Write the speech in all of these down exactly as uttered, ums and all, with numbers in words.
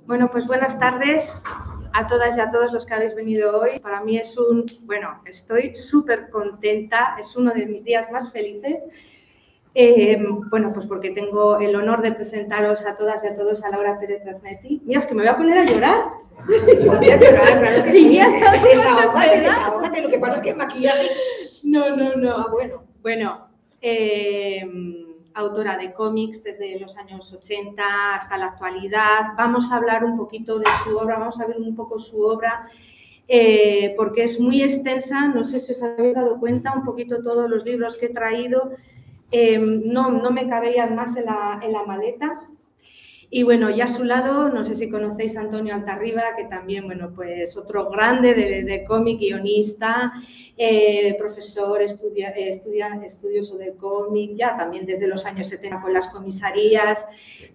Bueno, pues buenas tardes a todas y a todos los que habéis venido hoy. Para mí es un, bueno, estoy súper contenta, es uno de mis días más felices. Eh, bueno, pues porque tengo el honor de presentaros a todas y a todos a Laura Pérez Bernetti. Mira, es que me voy a poner a llorar. Voy a llorar, claro que sí. Desahógate, desahógate. Lo que pasa es que el maquillaje... No, no, no. Ah, bueno. Bueno, eh, autora de cómics desde los años ochenta hasta la actualidad. Vamos a hablar un poquito de su obra, vamos a ver un poco su obra, eh, porque es muy extensa. No sé si os habéis dado cuenta, un poquito todos los libros que he traído, eh, no, no me cabían más en la, en la maleta. Y bueno, y a su lado, no sé si conocéis a Antonio Altarriba, que también, bueno, pues otro grande de, de cómic, guionista, eh, profesor, estudia, estudia, estudioso del cómic, ya también desde los años setenta con las comisarías,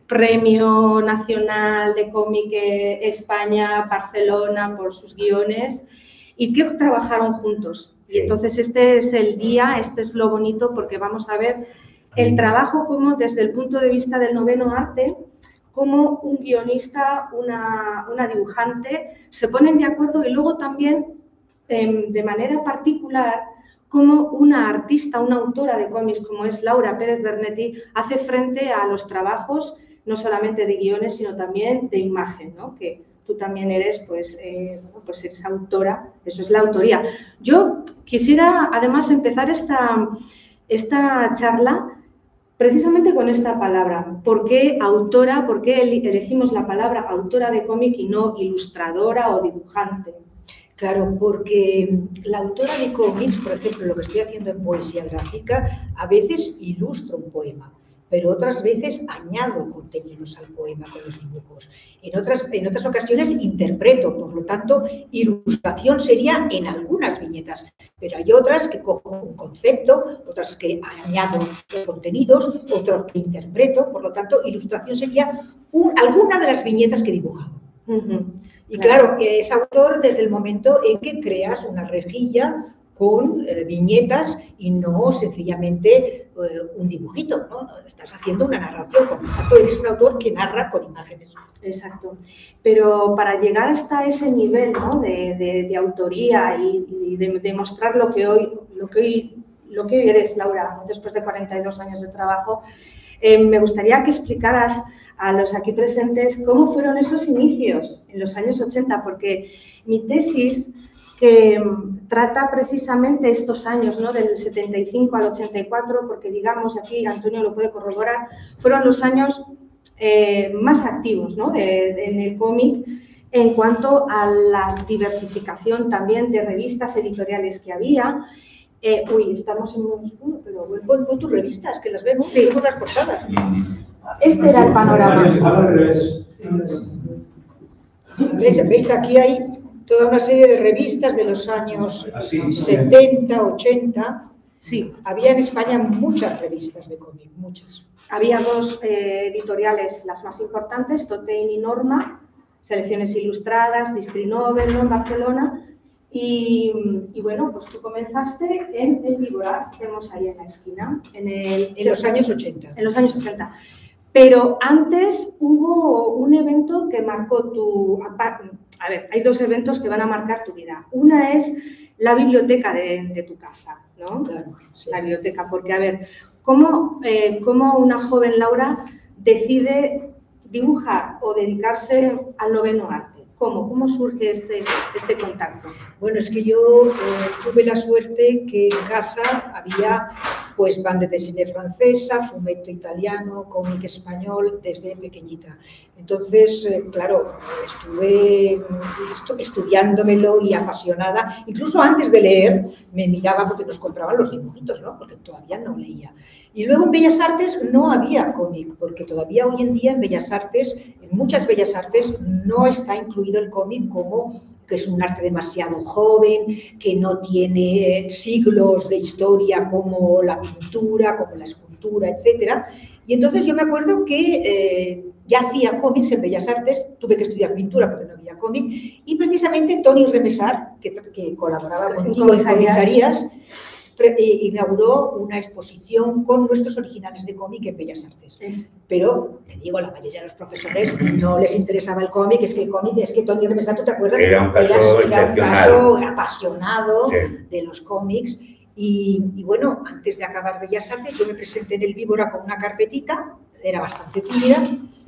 Premio Nacional de Cómic España, Barcelona, por sus guiones, y que trabajaron juntos. Y entonces este es el día, este es lo bonito, porque vamos a ver el trabajo como desde el punto de vista del noveno arte, cómo un guionista, una, una dibujante se ponen de acuerdo, y luego también, eh, de manera particular, cómo una artista, una autora de cómics como es Laura Pérez Bernetti, hace frente a los trabajos no solamente de guiones, sino también de imagen, ¿no? Que tú también eres, pues, eh, bueno, pues eres autora, eso es la autoría. Yo quisiera, además, empezar esta, esta charla precisamente con esta palabra. ¿Por qué autora? ¿Por qué elegimos la palabra autora de cómic y no ilustradora o dibujante? Claro, porque la autora de cómics, por ejemplo, lo que estoy haciendo en poesía gráfica, a veces ilustro un poema, pero otras veces añado contenidos al poema con los dibujos. En otras, en otras ocasiones interpreto, por lo tanto, ilustración sería en algunas viñetas, pero hay otras que cojo un concepto, otras que añado contenidos, otras que interpreto, por lo tanto, ilustración sería un, alguna de las viñetas que he dibujado. Uh-huh. Y claro, es autor desde el momento en que creas una rejilla con eh, viñetas y no sencillamente eh, un dibujito, ¿no? Estás haciendo una narración, por lo tanto eres un autor que narra con imágenes. Exacto. Pero para llegar hasta ese nivel, ¿no? de, de, de autoría y, y de, de mostrar lo que hoy, lo que hoy, lo que hoy eres, Laura, después de cuarenta y dos años de trabajo, eh, me gustaría que explicaras a los aquí presentes cómo fueron esos inicios en los años ochenta, porque mi tesis, que trata precisamente estos años, ¿no? Del setenta y cinco al ochenta y cuatro, porque digamos, aquí Antonio lo puede corroborar, fueron los años eh, más activos, ¿no? de, de, en el cómic, en cuanto a la diversificación también de revistas editoriales que había. Eh, uy, estamos en un oscuro, pero bueno, pon, pon tus revistas, que las vemos, sí, vemos las portadas. Este era el panorama. ¿Veis? ¿Veis? Aquí hay toda una serie de revistas de los años setenta, ochenta. Sí. Había en España muchas revistas de cómic, muchas. Había dos eh, editoriales, las más importantes, Totein y Norma, Selecciones Ilustradas, Distri-Novel, ¿no? En Barcelona. Y, y bueno, pues tú comenzaste en el Vigorar, tenemos ahí en la esquina. En, el, en los años ochenta. En los años ochenta. Pero antes hubo un evento que marcó tu... A ver, hay dos eventos que van a marcar tu vida. Una es la biblioteca de, de tu casa, ¿no? Claro, sí. La biblioteca, porque, a ver, ¿cómo, eh, cómo una joven Laura decide dibujar o dedicarse al noveno arte? ¿Cómo? ¿Cómo surge este, este contacto? Bueno, es que yo eh, tuve la suerte que en casa había pues banda de cine francesa, fumetto italiano, cómic español desde pequeñita. Entonces, eh, claro, estuve estu estudiándomelo y apasionada. Incluso antes de leer me miraba porque nos compraban los dibujitos, ¿no? Porque todavía no leía. Y luego en Bellas Artes no había cómic, porque todavía hoy en día en Bellas Artes, en muchas Bellas Artes, no está incluido el cómic como que es un arte demasiado joven, que no tiene siglos de historia como la pintura, como la escultura, etcétera. Y entonces yo me acuerdo que eh, ya hacía cómics en Bellas Artes, tuve que estudiar pintura porque no había cómic, y precisamente Toni Remesar, que, que colaboraba contigo en comisarías, inauguró una exposición con nuestros originales de cómic en Bellas Artes. Pero, te digo, la mayoría de los profesores no les interesaba el cómic, es que el cómic, es que Toni Remesa, ¿tú te acuerdas? Era un caso, era, era un caso apasionado sí. de los cómics. Y, y bueno, antes de acabar Bellas Artes, yo me presenté en el Víbora con una carpetita, era bastante tímida,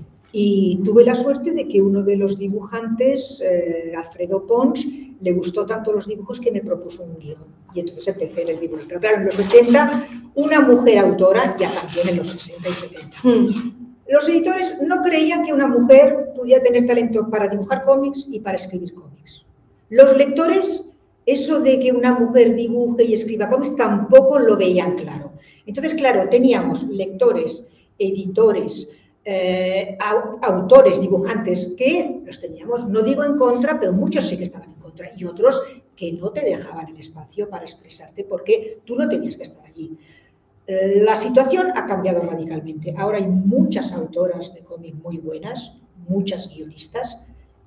y tuve la suerte de que uno de los dibujantes, eh, Alfredo Pons, le gustó tanto los dibujos que me propuso un guión. Y entonces empecé en el Víbora. Pero claro, en los ochenta, una mujer autora, ya también en los sesenta y setenta. Hmm. Los editores no creían que una mujer pudiera tener talento para dibujar cómics y para escribir cómics. Los lectores, eso de que una mujer dibuje y escriba cómics, tampoco lo veían claro. Entonces, claro, teníamos lectores, editores, Eh, autores, dibujantes, que los teníamos, no digo en contra, pero muchos sí que estaban en contra, y otros que no te dejaban el espacio para expresarte porque tú no tenías que estar allí. Eh, la situación ha cambiado radicalmente. Ahora hay muchas autoras de cómic muy buenas, muchas guionistas,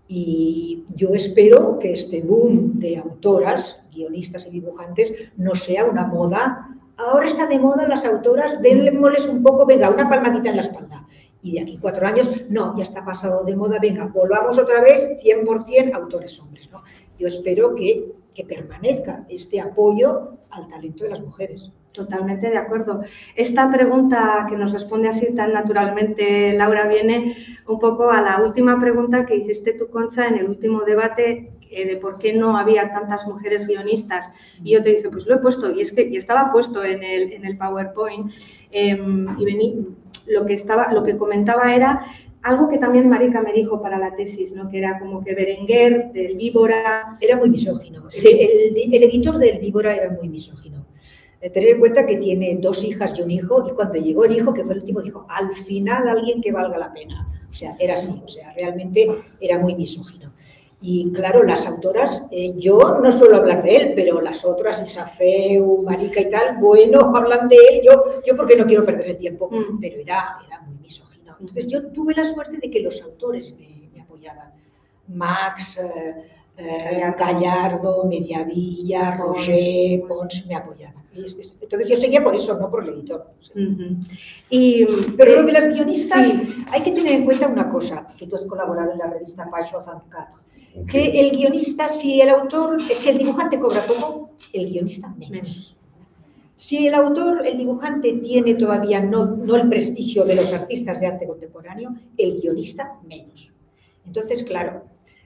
y yo espero que este boom de autoras, guionistas y dibujantes no sea una moda. Ahora está de moda las autoras, démosles un poco, venga, una palmadita en la espalda. Y de aquí cuatro años, no, ya está pasado de moda, venga, volvamos otra vez cien por cien autores hombres, ¿no? Yo espero que, que permanezca este apoyo al talento de las mujeres. Totalmente de acuerdo. Esta pregunta que nos responde así tan naturalmente, Laura, viene un poco a la última pregunta que hiciste tú, Concha, en el último debate eh, de por qué no había tantas mujeres guionistas. Y yo te dije, pues lo he puesto, y es que y estaba puesto en el, en el PowerPoint, eh, y vení, lo que estaba, lo que comentaba era algo que también Marica me dijo para la tesis, ¿no? Que era como que Berenguer, del Víbora... Era muy misógino. Sí. El, el, el editor del Víbora era muy misógino. Tener en cuenta que tiene dos hijas y un hijo, y cuando llegó el hijo, que fue el último, dijo, al final alguien que valga la pena. O sea, era así, o sea, realmente era muy misógino. Y claro, las autoras, eh, yo no suelo hablar de él, pero las otras, Isafeu, Marica y tal, bueno, hablan de él, yo, yo porque no quiero perder el tiempo, mm. pero era, era muy misógino. Entonces yo tuve la suerte de que los autores me, me apoyaban. Max, eh, eh, Gallardo, Mediavilla, Roger, Pons, me apoyaban. Entonces yo seguía por eso, no por el editor. Uh-huh. y, Pero lo de las guionistas, sí. Hay que tener en cuenta una cosa, que tú has colaborado en la revista Pacho Zancato, que el guionista, si el autor, si el dibujante cobra poco, el guionista menos. menos. Si el autor, el dibujante tiene todavía no, no el prestigio de los artistas de arte contemporáneo, el guionista menos. Entonces, claro,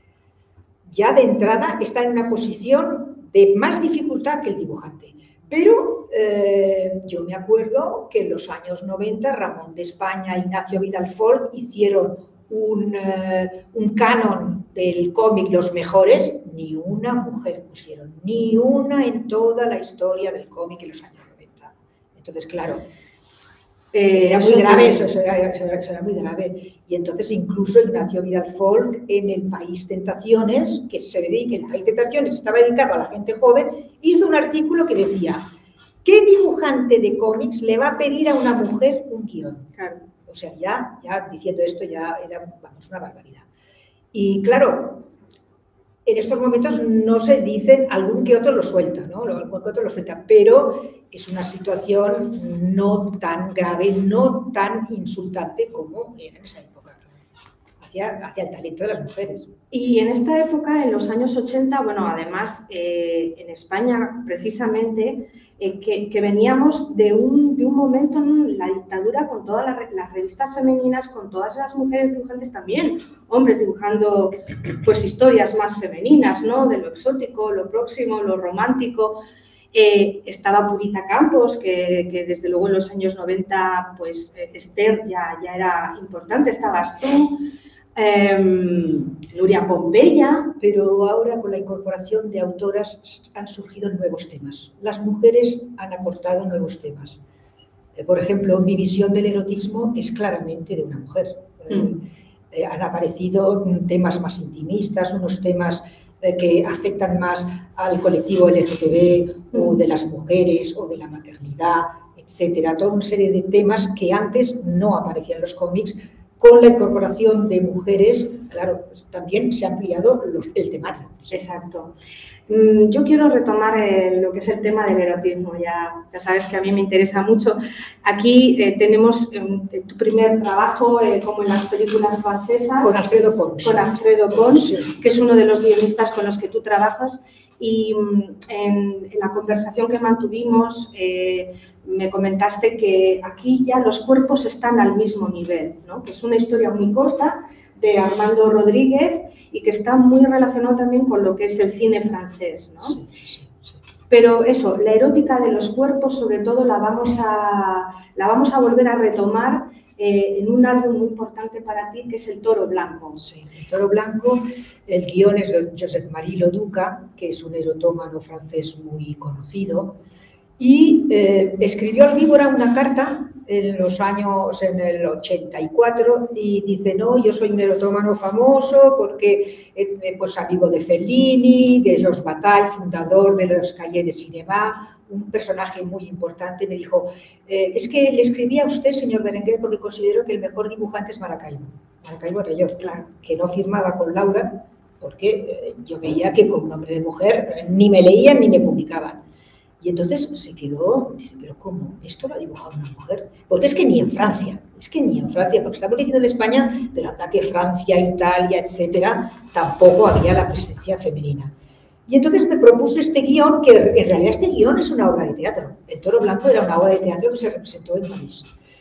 ya de entrada está en una posición de más dificultad que el dibujante. Pero eh, yo me acuerdo que en los años noventa Ramón de España, Ignacio Vidal Folk hicieron un, uh, un canon del cómic Los Mejores, ni una mujer pusieron, ni una en toda la historia del cómic en los años noventa. Entonces, claro, eh, era muy grave eso, eso era, eso, era, eso era muy grave. Y entonces incluso Ignacio Vidal Folk en El País Tentaciones, que se dedica, El País Tentaciones estaba dedicado a la gente joven, hizo un artículo que decía, ¿qué dibujante de cómics le va a pedir a una mujer un guión? Claro. O sea, ya, ya diciendo esto ya era, vamos, una barbaridad. Y claro, en estos momentos no se dicen, algún que otro lo suelta, ¿no? Algún que otro lo suelta, pero es una situación no tan grave, no tan insultante como era en esa época, hacia, hacia el talento de las mujeres. Y en esta época, en los años ochenta, bueno, además, eh, en España, precisamente, eh, que, que veníamos de un, de un momento en la dictadura con todas las, las revistas femeninas, con todas las mujeres dibujantes también, hombres dibujando pues historias más femeninas, ¿no? De lo exótico, lo próximo, lo romántico. Eh, estaba Purita Campos, que, que desde luego en los años noventa, pues Esther ya, ya era importante, estabas tú. Eh, Nuria Pompeya. Pero ahora con la incorporación de autoras han surgido nuevos temas. Las mujeres han aportado nuevos temas. Eh, por ejemplo, mi visión del erotismo es claramente de una mujer. Mm. Eh, eh, han aparecido temas más intimistas, unos temas eh, que afectan más al colectivo L G T B mm. o de las mujeres o de la maternidad, etcétera. Toda una serie de temas que antes no aparecían en los cómics, con la incorporación de mujeres, claro, pues también se ha ampliado los, el temario. Exacto. Yo quiero retomar eh, lo que es el tema del erotismo, ya, ya sabes que a mí me interesa mucho. Aquí eh, tenemos eh, tu primer trabajo, eh, como en las películas francesas. Con Alfredo Pons. Con Alfredo Pons, sí. que es uno de los guionistas con los que tú trabajas. Y en, en la conversación que mantuvimos eh, me comentaste que aquí ya los cuerpos están al mismo nivel, ¿no? Que es una historia muy corta de Armando Rodríguez y que está muy relacionado también con lo que es el cine francés, ¿no? Sí, sí, sí. Pero eso, la erótica de los cuerpos, sobre todo, la vamos a, la vamos a volver a retomar eh, en un álbum muy importante para ti, que es El Toro Blanco. Sí, El Toro Blanco, el guión es de Josep-Marie Leduc, que es un erotómano francés muy conocido, y eh, escribió al Víbora una carta en los años, en el ochenta y cuatro, y dice, no, yo soy un erotómano famoso porque, eh, pues, amigo de Fellini, de Georges Bataille, fundador de los Cahiers de Cinema, un personaje muy importante. Me dijo, eh, es que le escribí a usted, señor Berenguer, porque considero que el mejor dibujante es Maracaibo. Maracaibo era yo, claro, que no firmaba con Laura, porque eh, yo veía que con nombre de mujer eh, ni me leían ni me publicaban. Y entonces se quedó, dice, pero ¿cómo? ¿Esto lo ha dibujado una mujer? Porque es que ni en Francia, es que ni en Francia, porque estamos diciendo de España, pero hasta que Francia, Italia, etcétera, tampoco había la presencia femenina. Y entonces me propuso este guión, que en realidad este guión es una obra de teatro. El Toro Blanco era una obra de teatro que se representó en París.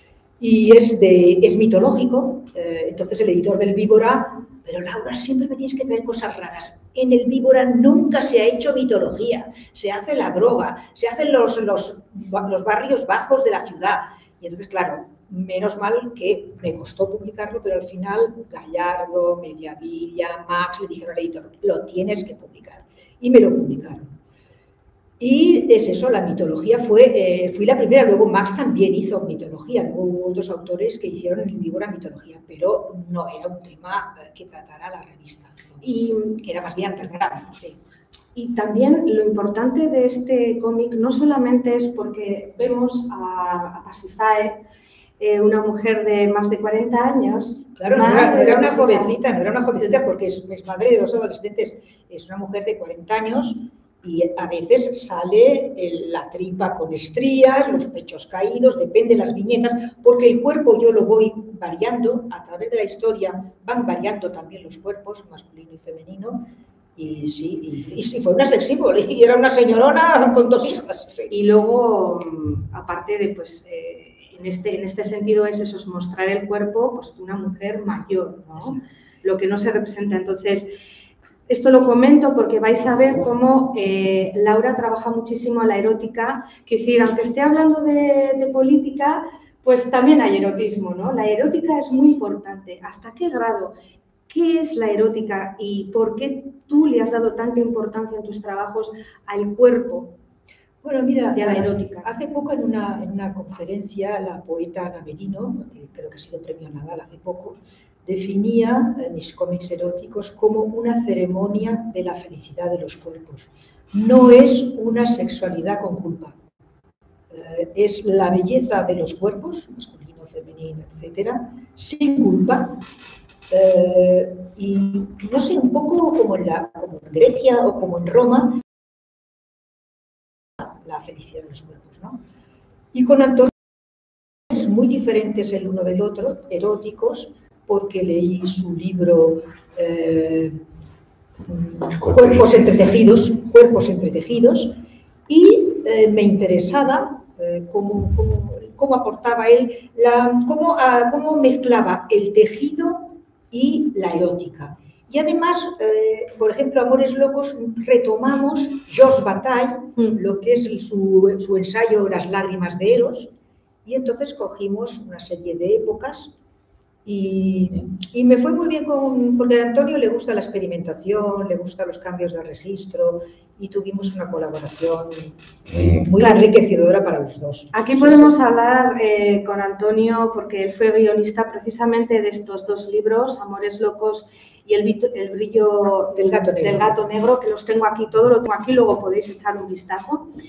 Y es, de, es mitológico, eh, entonces el editor del Víbora, pero Laura, siempre me tienes que traer cosas raras. En el Víbora nunca se ha hecho mitología, se hace la droga, se hacen los, los, los barrios bajos de la ciudad. Y entonces, claro, menos mal que me costó publicarlo, pero al final Gallardo, Mediavilla, Max le dijeron al editor, lo tienes que publicar. Y me lo publicaron. Y es eso, la mitología fue, eh, fui la primera, luego Max también hizo mitología, luego hubo otros autores que hicieron en el Víbora mitología, pero no era un tema que tratara la revista, y que era más bien underground, sí. Y también lo importante de este cómic no solamente es porque vemos a, a Pasífae, eh, una mujer de más de cuarenta años. Claro, no era, no era una jovencita, no era una jovencita porque es, es madre de dos adolescentes, es una mujer de cuarenta años. Y a veces sale la tripa con estrías, los pechos caídos, depende de las viñetas, porque el cuerpo yo lo voy variando, a través de la historia van variando también los cuerpos, masculino y femenino, y sí, y, y sí fue una sex symbol, y era una señorona con dos hijas. Sí. Y luego, aparte de, pues, eh, en, este, en este sentido es eso, es mostrar el cuerpo pues, de una mujer mayor, ¿no? Sí. Lo que no se representa, entonces... Esto lo comento porque vais a ver cómo eh, Laura trabaja muchísimo la erótica, que decir, aunque esté hablando de, de política, pues también hay erotismo, ¿no? La erótica es muy importante. ¿Hasta qué grado? ¿Qué es la erótica y por qué tú le has dado tanta importancia en tus trabajos al cuerpo? Bueno, mira, de la erótica. Hace poco en una, en una conferencia la poeta Ana Merino, que creo que ha sido premio Nadal hace poco, definía mis cómics eróticos como una ceremonia de la felicidad de los cuerpos. No es una sexualidad con culpa. Eh, es la belleza de los cuerpos, masculino, femenino, etcétera, sin culpa. Eh, y no sé, un poco como en, la, como en Grecia o como en Roma, la felicidad de los cuerpos, ¿no? Y con Antonio es muy diferentes el uno del otro, eróticos, porque leí su libro eh, Cuerpos entretejidos, Cuerpos entretejidos, y eh, me interesaba eh, cómo, cómo, cómo aportaba él, la, cómo, a, cómo mezclaba el tejido y la erótica. Y además, eh, por ejemplo, Amores Locos, retomamos Georges Bataille, mm. lo que es su, su ensayo Las lágrimas de Eros, y entonces cogimos una serie de épocas. Y, y me fue muy bien con, porque a Antonio le gusta la experimentación, le gustan los cambios de registro y tuvimos una colaboración muy claro. enriquecedora para los dos. Aquí podemos hablar eh, con Antonio porque él fue guionista precisamente de estos dos libros, Amores Locos y El, el brillo del gato, del gato negro, que los tengo aquí, todo lo tengo aquí, luego podéis echar un vistazo.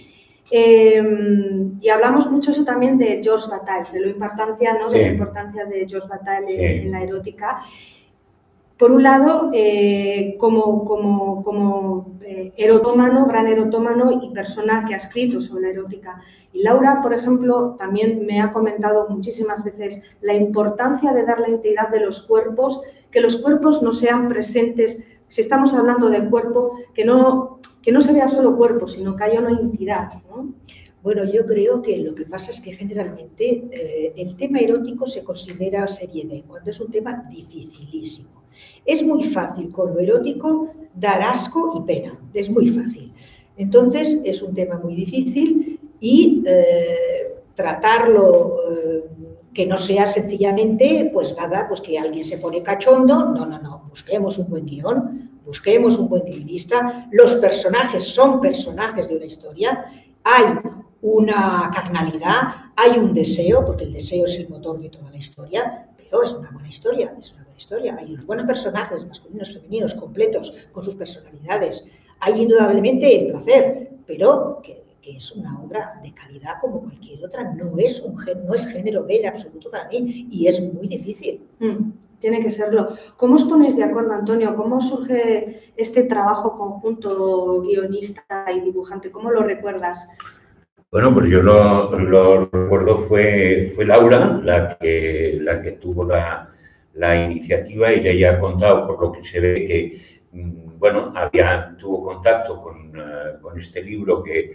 Eh, y hablamos mucho eso también de Georges Bataille, de la importancia, ¿no? Sí. de la importancia de Georges Bataille Sí. en, en la erótica. Por un lado, eh, como, como, como eh, erotómano, gran erotómano y persona que ha escrito sobre la erótica. Y Laura, por ejemplo, también me ha comentado muchísimas veces la importancia de dar la integridad de los cuerpos, que los cuerpos no sean presentes, si estamos hablando del cuerpo, que no, que no se vea solo cuerpo, sino que haya una entidad, ¿no? Bueno, yo creo que lo que pasa es que generalmente eh, el tema erótico se considera serie B, cuando es un tema dificilísimo. Es muy fácil con lo erótico dar asco y pena, es muy fácil. Entonces es un tema muy difícil y eh, tratarlo eh, que no sea sencillamente, pues nada, pues que alguien se pone cachondo, no, no, no, busquemos un buen guión, busquemos un buen guionista, los personajes son personajes de una historia, hay una carnalidad, hay un deseo, porque el deseo es el motor de toda la historia, pero es una buena historia, es una buena historia. Hay unos buenos personajes, masculinos, femeninos, completos, con sus personalidades. Hay indudablemente el placer, pero que, que es una obra de calidad como cualquier otra. No es, un, no es género B en absoluto para mí y es muy difícil. Mm. Tiene que serlo. ¿Cómo os ponéis de acuerdo, Antonio? ¿Cómo surge este trabajo conjunto guionista y dibujante? ¿Cómo lo recuerdas? Bueno, pues yo lo, lo recuerdo, fue, fue Laura la que, la que tuvo la, la iniciativa. Ella ya ha contado, por lo que se ve, que bueno, había, tuvo contacto con, uh, con este libro que,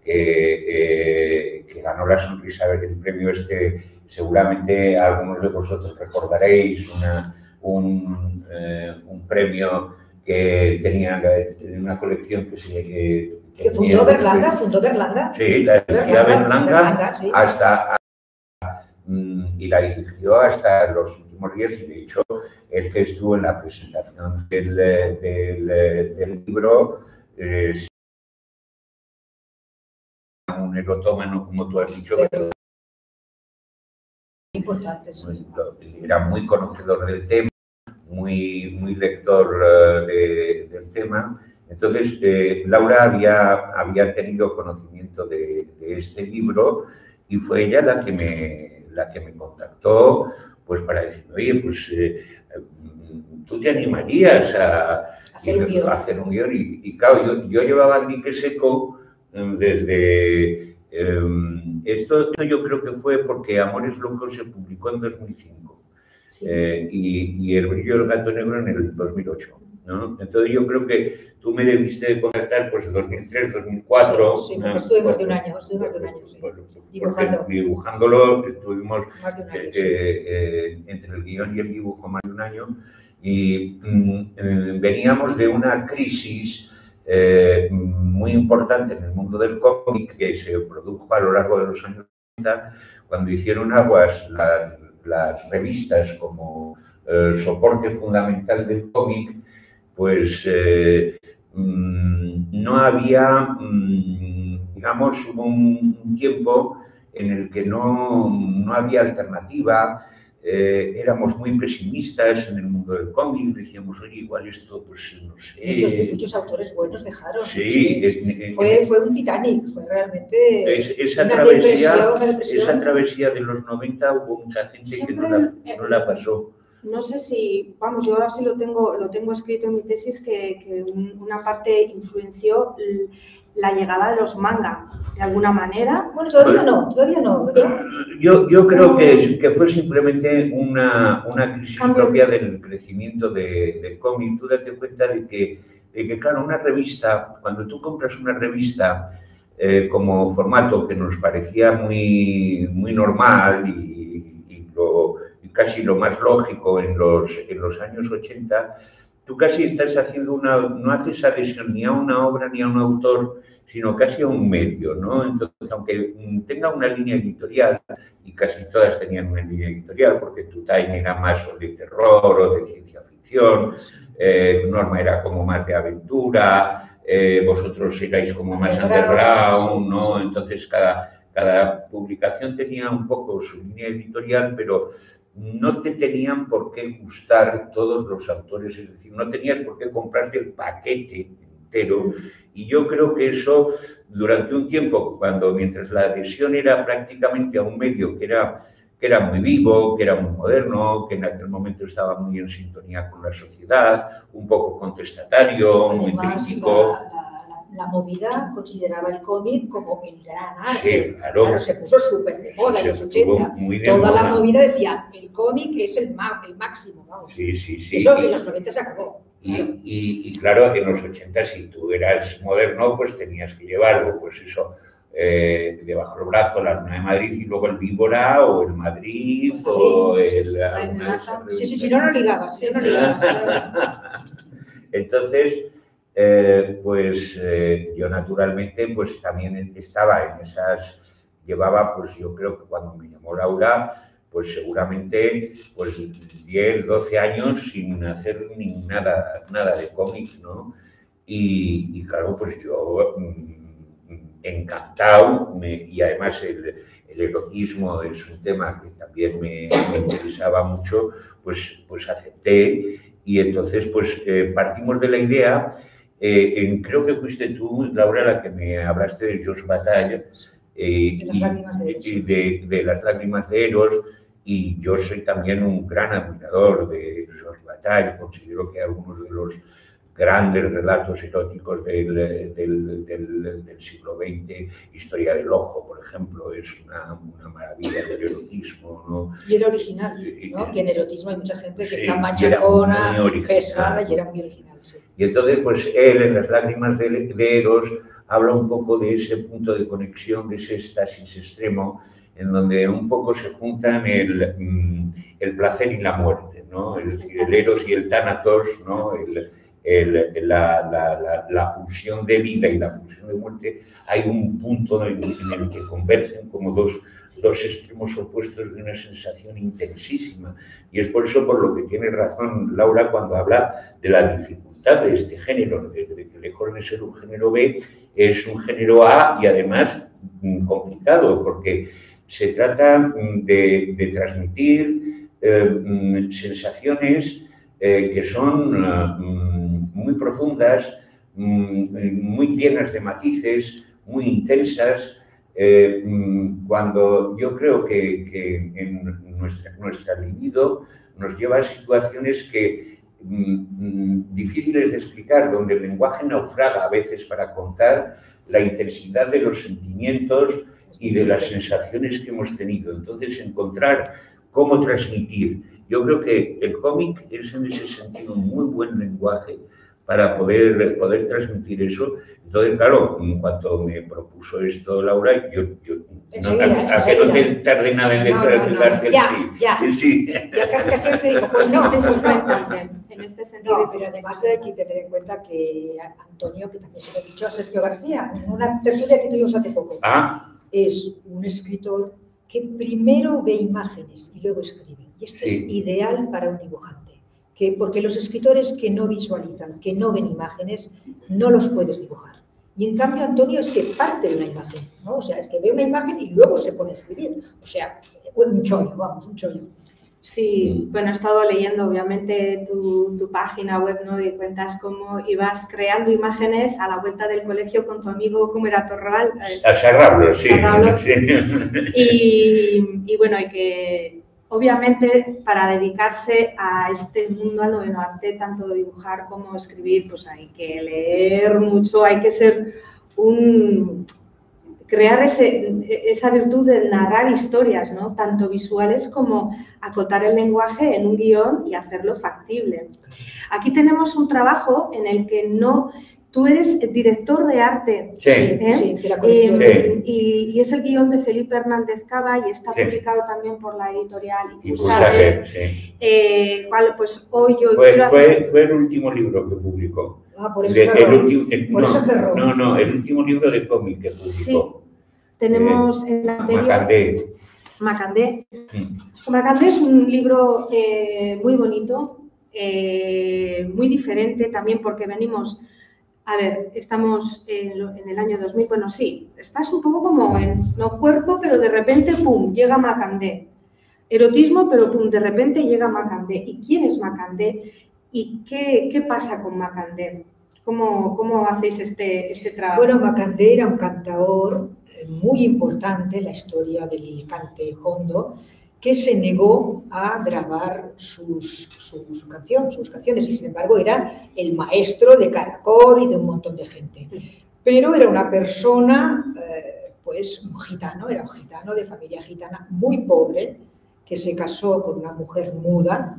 que, eh, que ganó la sonrisa del premio este. Seguramente algunos de vosotros recordaréis una, un, eh, un premio que tenía, tenía una colección que se... Que, que fundó Berlanga, fundó Berlanga. Sí, la dirigía Berlanga sí. hasta, hasta y la dirigió hasta los últimos días, y de hecho el que estuvo en la presentación del, del, del libro eh, un erotómano, como tú has dicho, pero importante, sí. Era muy conocedor del tema, muy, muy lector uh, de, del tema. Entonces, eh, Laura había, había tenido conocimiento de, de este libro y fue ella la que me, la que me contactó, pues para decir, oye, pues eh, tú te animarías a hacer un guión. A hacer un guión. Y, y claro, yo, yo llevaba el dique seco desde... Eh, esto, esto yo creo que fue porque Amores Locos se publicó en dos mil cinco. Sí. Eh, y, y El brillo del gato negro en el dos mil ocho, ¿no? Entonces yo creo que tú me debiste de contactar pues dos mil tres, dos mil cuatro. Sí, sí, porque estuve más de un año, estuve más de un año, sí. Bueno, Dibujando. Dibujándolo, estuvimos más de un año, eh, sí. eh, entre el guión y el dibujo más de un año, y mm, eh, veníamos de una crisis eh, muy importante en el mundo del cómic que se produjo a lo largo de los años ochenta, cuando hicieron aguas las las revistas como eh, soporte fundamental del cómic, pues eh, mmm, no había, mmm, digamos, hubo un, un tiempo en el que no, no había alternativa, eh, éramos muy pesimistas en el mundo del cómic, decíamos, oye, igual esto, pues no sé... Muchos, muchos autores buenos dejaron. Sí, sí es, es, fue, fue un Titanic, fue realmente es, esa, una travesía, depresión, una depresión. Esa travesía de los noventa hubo mucha gente Siempre, que no la, no la pasó. No sé si, vamos, yo así lo tengo, lo tengo escrito en mi tesis, que, que una parte influenció la llegada de los manga, de alguna manera. Bueno, todavía no, todavía no, ¿verdad? Yo, yo creo que, que fue simplemente una, una crisis Cambio. propia del crecimiento de, del cómic. Tú date cuenta de que, de que, claro, una revista, cuando tú compras una revista eh, como formato que nos parecía muy, muy normal y, y, lo, y casi lo más lógico en los, en los años ochenta, tú casi estás haciendo una, no haces adhesión ni a una obra ni a un autor, sino casi a un medio, ¿no? Entonces, aunque tenga una línea editorial, y casi todas tenían una línea editorial, porque tu Time era más o de terror o de ciencia ficción, eh, Norma era como más de aventura, eh, vosotros erais como más underground, ¿no? Entonces, cada, cada publicación tenía un poco su línea editorial, pero no te tenían por qué gustar todos los autores, es decir, no tenías por qué comprarte el paquete entero. Y yo creo que eso, durante un tiempo, cuando mientras la adhesión era prácticamente a un medio que era, que era muy vivo, que era muy moderno, que en aquel momento estaba muy en sintonía con la sociedad, un poco contestatario, sí, muy además, crítico. La, la, la movida consideraba el cómic como el gran arte. Sí, claro. Claro, se puso súper de moda en los ochenta. Toda moda. la movida decía, el cómic es el, el máximo, vamos. Sí, sí, sí. Eso y, en los noventa se acabó. Y, y, y claro, en los ochenta, si tú eras moderno, pues tenías que llevarlo, pues eso, eh, debajo del brazo, la Luna de Madrid y luego el Víbora o el Madrid o el... Alguna sí, sí, sí, no lo ligabas, sí, no lo ligabas. Entonces, eh, pues eh, yo naturalmente pues también estaba en esas, llevaba pues yo creo que cuando me llamó Laura, pues seguramente pues diez, doce años sin hacer ni nada, nada de cómics, ¿no? Y, y claro, pues yo mmm, encantado, me, y además el, el erotismo es un tema que también me, me interesaba mucho, pues, pues acepté y entonces pues eh, partimos de la idea, eh, en, creo que fuiste tú, Laura, la que me hablaste de Georges Bataille, eh, de, las lágrimas de, y, de, de las lágrimas de Eros, y yo soy también un gran admirador de Georges Bataille, considero que algunos de los grandes relatos eróticos del, del, del, del siglo veinte, Historia del Ojo, por ejemplo, es una, una maravilla del erotismo, ¿no? Y era original, ¿no? Que en erotismo hay mucha gente que sí, está machacona, pesada y era muy original. Sí. Y entonces, pues él, en Las lágrimas de, de Eros, habla un poco de ese punto de conexión, de ese éxtasis extremo, en donde un poco se juntan el, el placer y la muerte, ¿no? Es decir, el Eros y el Tánatos, ¿no? El, el, la, la, la, la pulsión de vida y la pulsión de muerte, hay un punto en, en el que convergen como dos, dos extremos opuestos de una sensación intensísima. Y es por eso por lo que tiene razón Laura cuando habla de la dificultad de este género, de, de que lejos de ser un género B, es un género A y además complicado, porque se trata de, de transmitir eh, sensaciones eh, que son uh, muy profundas, muy llenas de matices, muy intensas, eh, cuando yo creo que, que en nuestra, nuestra libido nos lleva a situaciones que mm, difíciles de explicar, donde el lenguaje naufraga a veces para contar la intensidad de los sentimientos y de las sensaciones que hemos tenido. Entonces, encontrar cómo transmitir. Yo creo que el cómic es en ese sentido un muy buen lenguaje para poder, poder transmitir eso. Entonces, claro, en cuanto me propuso esto Laura, yo, yo no, a, a que no te tarde nada en dejar no, no, no. Ya, sí. ya. Sí. Ya cascas te digo, pues no, eso es no. En este sentido. No, pero además hay que tener en cuenta que Antonio, que también se lo he dicho a Sergio García, en una tertulia que tuvimos hace poco, ah. es un escritor que primero ve imágenes y luego escribe. Y esto sí. es ideal para un dibujante. Que, porque los escritores que no visualizan, que no ven imágenes, no los puedes dibujar. Y en cambio Antonio es que parte de una imagen, ¿no? O sea, es que ve una imagen y luego se pone a escribir. O sea, un chollo, vamos, un chollo. Sí, bueno, he estado leyendo obviamente tu, tu página web, ¿no? Y cuentas cómo ibas creando imágenes a la vuelta del colegio con tu amigo, ¿cómo era? Torrabal. A Sarrablo, sí. Sarrablo. sí. Y, y bueno, y que obviamente para dedicarse a este mundo al noveno arte, tanto dibujar como escribir, pues hay que leer mucho, hay que ser un... crear ese, esa virtud de narrar historias, ¿no? Tanto visuales como acotar el lenguaje en un guión y hacerlo factible. Aquí tenemos un trabajo en el que no... Tú eres director de arte, sí, ¿eh? sí, de la colección. Eh, y, y es el guión de Felipe Hernández Cava y está sí. publicado también por la editorial Icusager. Sí. Eh, cual, pues hoy yo fue, fue, fue el último libro que publicó. Ah, por eso de, cerró. El último, el, por no, eso cerró. No, no, el último libro de cómic que publicó. Sí. Tenemos eh, en la anterior... Macandé. Macandé. Mm. Macandé es un libro eh, muy bonito, eh, muy diferente también porque venimos... A ver, estamos en, en el año dos mil, bueno, sí, estás un poco como en no cuerpo, pero de repente, pum, llega Macandé. Erotismo, pero pum, de repente llega Macandé. ¿Y quién es Macandé? ¿Y qué, qué pasa con Macandé? ¿Cómo, cómo hacéis este, este trabajo? Bueno, Macandé era un cantador muy importante en la historia del cante hondo, que se negó a grabar sus, su, su canción, sus canciones, y sin embargo era el maestro de Caracol y de un montón de gente. Pero era una persona, eh, pues un gitano, era un gitano de familia gitana muy pobre, que se casó con una mujer muda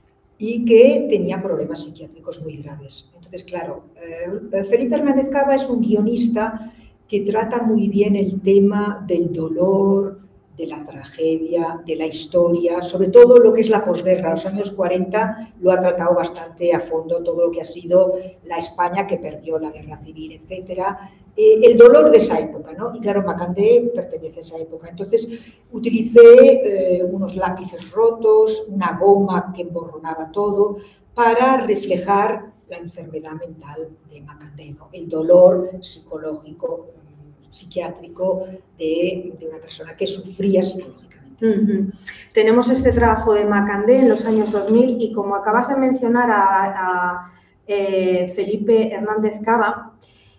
y que tenía problemas psiquiátricos muy graves. Entonces, claro, eh, Felipe Hernández Cava es un guionista que trata muy bien el tema del dolor, de la tragedia, de la historia, sobre todo lo que es la posguerra. Los años cuarenta lo ha tratado bastante a fondo, todo lo que ha sido la España que perdió la guerra civil, etcétera. Eh, el dolor de esa época, ¿no? Y claro, Macandé pertenece a esa época. Entonces, utilicé eh, unos lápices rotos, una goma que emborronaba todo, para reflejar la enfermedad mental de Macandé, ¿no? El dolor psicológico, psiquiátrico de, de una persona que sufría psicológicamente. Uh-huh. Tenemos este trabajo de Macandé en los años dos mil y como acabas de mencionar a, a eh, Felipe Hernández Cava,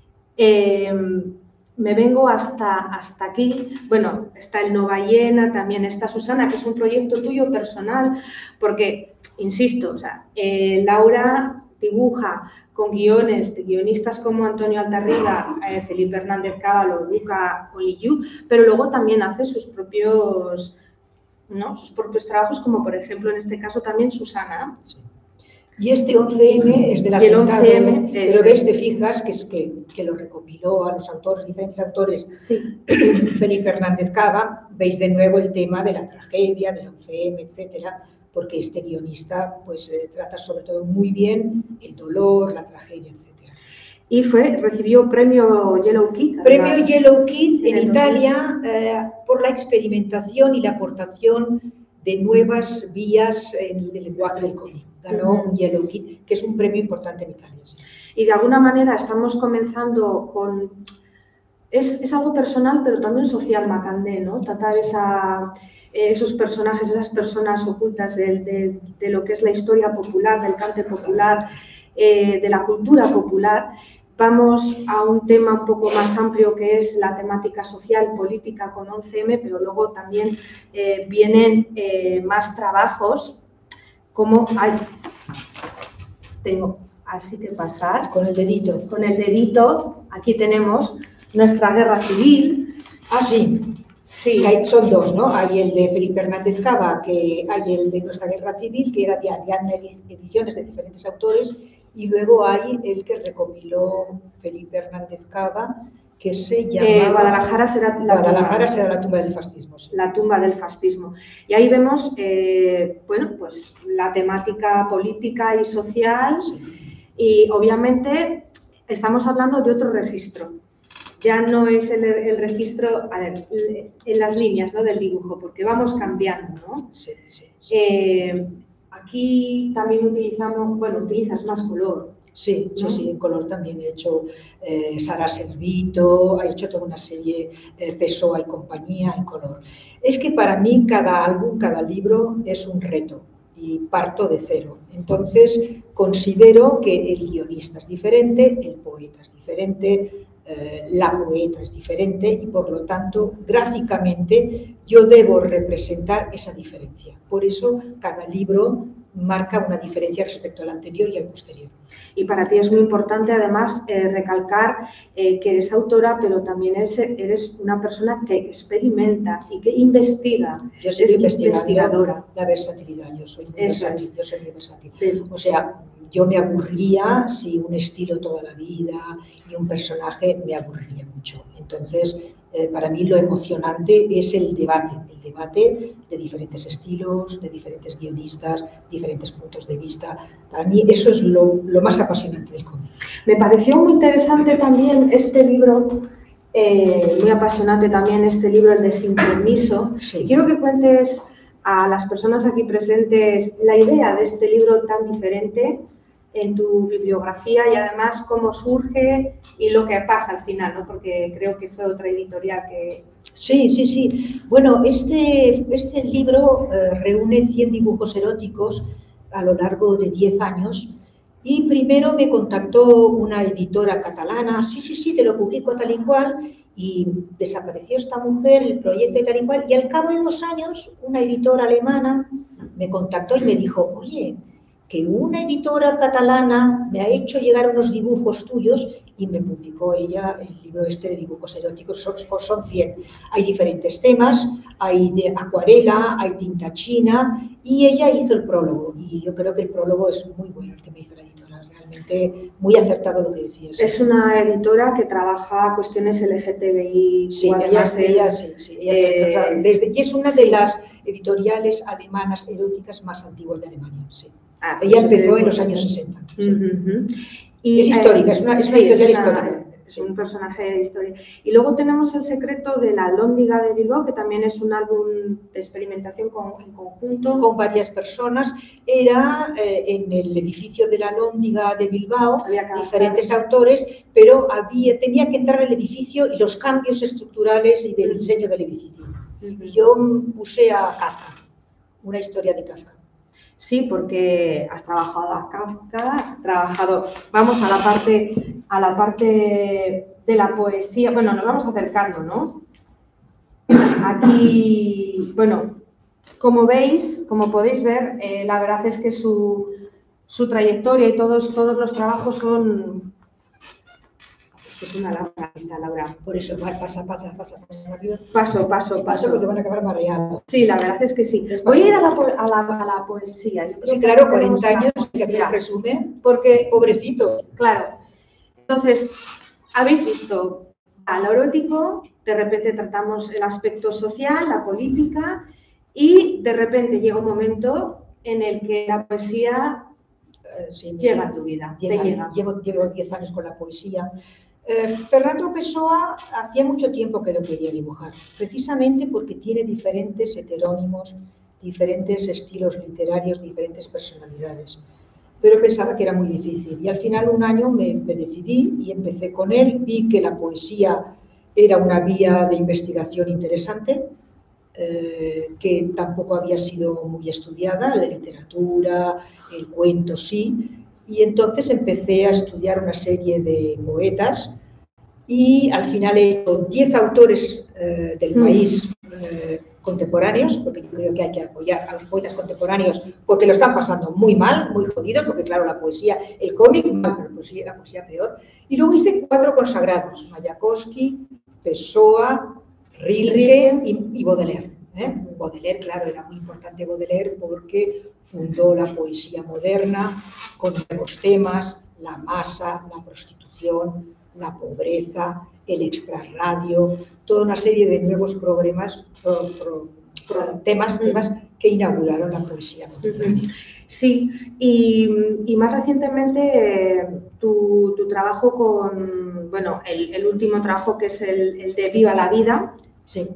eh, me vengo hasta, hasta aquí. Bueno, está el Nova Llena, también está Susana, que es un proyecto tuyo personal, porque, insisto, o sea, eh, Laura dibuja con guiones de guionistas como Antonio Altarriba, eh, Felipe Hernández Cava, Luca Oliyu, pero luego también hace sus propios, ¿no? sus propios trabajos, como por ejemplo en este caso también Susana. Sí. Y este once eme es del atentado, pero ves, te fijas que, es que, que lo recopiló a los autores, diferentes autores, sí. Felipe Hernández Cava, veis de nuevo el tema de la tragedia, del once eme, etcétera, porque este guionista pues eh, trata sobre todo muy bien el dolor, la tragedia, etcétera. Y fue, recibió premio Yellow Kid. Premio además, Yellow Kid en, en Italia eh, por la experimentación y la aportación de nuevas vías en el lenguaje del cómic. Ganó uh-huh. un Yellow Kid, que es un premio importante en Italia. Sí. Y de alguna manera estamos comenzando con... Es, es algo personal, pero también social, Macandé, ¿no? Tratar esa... esos personajes, esas personas ocultas de, de, de lo que es la historia popular, del cante popular, eh, de la cultura popular. Vamos a un tema un poco más amplio que es la temática social, política con once eme, pero luego también eh, vienen eh, más trabajos como... Ay, tengo así que pasar. Con el dedito. Con el dedito, aquí tenemos nuestra guerra civil. Ah, sí. Sí. Hay, son dos, ¿no? Hay el de Felipe Hernández Cava, que hay el de Nuestra Guerra Civil, que era de Ariadna Ediciones de diferentes autores, y luego hay el que recopiló Felipe Hernández Cava, que se llama... Eh, Guadalajara será la Guadalajara tumba, será la tumba del fascismo. Sí. La tumba del fascismo. Y ahí vemos, eh, bueno, pues la temática política y social, sí. Y obviamente estamos hablando de otro registro. Ya no es el, el registro, a ver, en las líneas, ¿no? del dibujo, porque vamos cambiando, ¿no? Sí, sí, sí. Eh, aquí también utilizamos, bueno, utilizas más color. Sí, ¿no? sí, sí, en color también he hecho eh, Sara Servito, he hecho toda una serie, eh, Pessoa y compañía en color. Es que para mí cada álbum, cada libro es un reto y parto de cero. Entonces considero que el guionista es diferente, el poeta es diferente, Eh, la poeta es diferente y por lo tanto gráficamente yo debo representar esa diferencia. Por eso cada libro marca una diferencia respecto al anterior y al posterior. Y para ti es muy importante además eh, recalcar eh, que eres autora, pero también eres, eres una persona que experimenta y que investiga. Yo soy investigadora. La versatilidad, yo soy muy versátil, yo soy muy versátil. Sí. O sea, yo me aburriría si un estilo toda la vida y un personaje me aburriría mucho. Entonces, eh, para mí lo emocionante es el debate, el debate de diferentes estilos, de diferentes guionistas, diferentes puntos de vista. Para mí eso es lo, lo más apasionante del cómic. Me pareció muy interesante también este libro, eh, muy apasionante también este libro, el de Sin Permiso. Sí. Y quiero que cuentes a las personas aquí presentes la idea de este libro tan diferente en tu bibliografía y además cómo surge y lo que pasa al final, ¿no? Porque creo que fue otra editorial que... Sí, sí, sí. Bueno, este, este libro eh, reúne cien dibujos eróticos a lo largo de diez años Y primero me contactó una editora catalana, sí, sí, sí, te lo publico tal y cual, y desapareció esta mujer, el proyecto y tal y cual, y al cabo de dos años una editora alemana me contactó y me dijo, oye, que una editora catalana me ha hecho llegar unos dibujos tuyos y me publicó ella el libro este de dibujos eróticos, son, son cien. Hay diferentes temas, hay de acuarela, hay tinta china y ella hizo el prólogo y yo creo que el prólogo es muy bueno el que me hizo la editora, realmente muy acertado lo que decías. Es una editora que trabaja cuestiones L G T B I. Sí, ella, ella, sí, sí, ella eh, desde, y es una de sí. las editoriales alemanas eróticas más antiguas de Alemania, sí. Ah, ella empezó en los años sesenta. Sí. Uh-huh. Y, es histórica, eh, es una, es una sí, editorial es una, histórica. Es un personaje de historia. Y luego tenemos El secreto de la Alhóndiga de Bilbao, que también es un álbum de experimentación con, en conjunto. Con varias personas. Era eh, en el edificio de la Alhóndiga de Bilbao, diferentes autores, pero había, tenía que entrar al edificio y los cambios estructurales y de diseño del edificio. Uh-huh. Yo puse a Kafka, una historia de Kafka. Sí, porque has trabajado a Kafka, has trabajado, vamos a la parte, a la parte de la poesía, bueno, nos vamos acercando, ¿no? Aquí, bueno, como veis, como podéis ver, eh, la verdad es que su, su trayectoria y todos, todos los trabajos son... Es una larga lista, Laura. Por eso, pasa, pasa, pasa, pasa rápido. Paso, paso, paso. Porque te van a acabar mareando. Sí, la verdad es que sí. Voy a ir a la, a la, a la poesía. Yo creo sí, claro, cuarenta años, que te resume, porque, pobrecito. Claro. Entonces, habéis visto al erótico, de repente tratamos el aspecto social, la política, y de repente llega un momento en el que la poesía eh, sí, llega a tu vida. Llega, te llega. Llevo, llevo diez años con la poesía. Eh, Ferran Pessoa hacía mucho tiempo que lo quería dibujar, precisamente porque tiene diferentes heterónimos, diferentes estilos literarios, diferentes personalidades. Pero pensaba que era muy difícil y al final un año me, me decidí y empecé con él. Vi que la poesía era una vía de investigación interesante, eh, que tampoco había sido muy estudiada, la literatura, el cuento sí. Y entonces empecé a estudiar una serie de poetas y al final he hecho diez autores eh, del país eh, contemporáneos, porque yo creo que hay que apoyar a los poetas contemporáneos porque lo están pasando muy mal, muy jodidos, porque claro, la poesía, el cómic, mal, pero la poesía, la poesía peor. Y luego hice cuatro consagrados, Mayakovsky, Pessoa, Rilke y, y Baudelaire. ¿Eh? Baudelaire, claro, era muy importante Baudelaire porque fundó la poesía moderna con nuevos temas, la masa, la prostitución, la pobreza, el extrarradio, toda una serie de nuevos programas, pro, pro, pro, temas, temas que inauguraron la poesía contemporánea. Sí, y, y más recientemente eh, tu, tu trabajo con, bueno, el, el último trabajo que es el, el de Viva la Vida. Sí.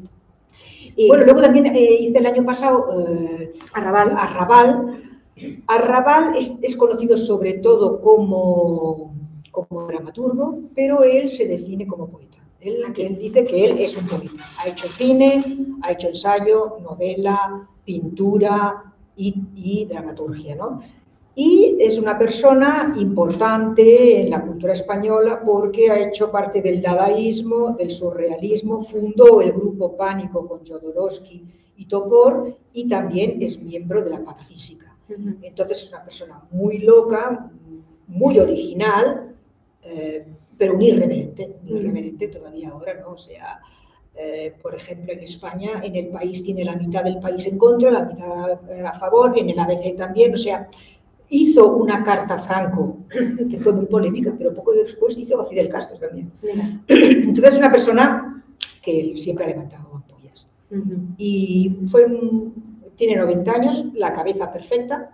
Y bueno, luego también eh, hice el año pasado eh, Arrabal. Arrabal. Arrabal es, es conocido sobre todo como, como dramaturgo, pero él se define como poeta. Él, él dice que él es un poeta. Ha hecho cine, ha hecho ensayo, novela, pintura y, y dramaturgia, ¿no? Y es una persona importante en la cultura española porque ha hecho parte del dadaísmo, del surrealismo, fundó el grupo Pánico con Jodorowsky y Topor y también es miembro de la Patafísica. Entonces es una persona muy loca, muy original, eh, pero muy irreverente, muy irreverente todavía ahora, ¿no? O sea, eh, por ejemplo, en España, en el país tiene la mitad del país en contra, la mitad a favor, en el A B C también, o sea, hizo una carta a Franco, que fue muy polémica, pero poco después hizo a Fidel Castro también. Mira. Entonces es una persona que él siempre ha levantado ampollas. Uh-huh. Y fue un, tiene noventa años, la cabeza perfecta.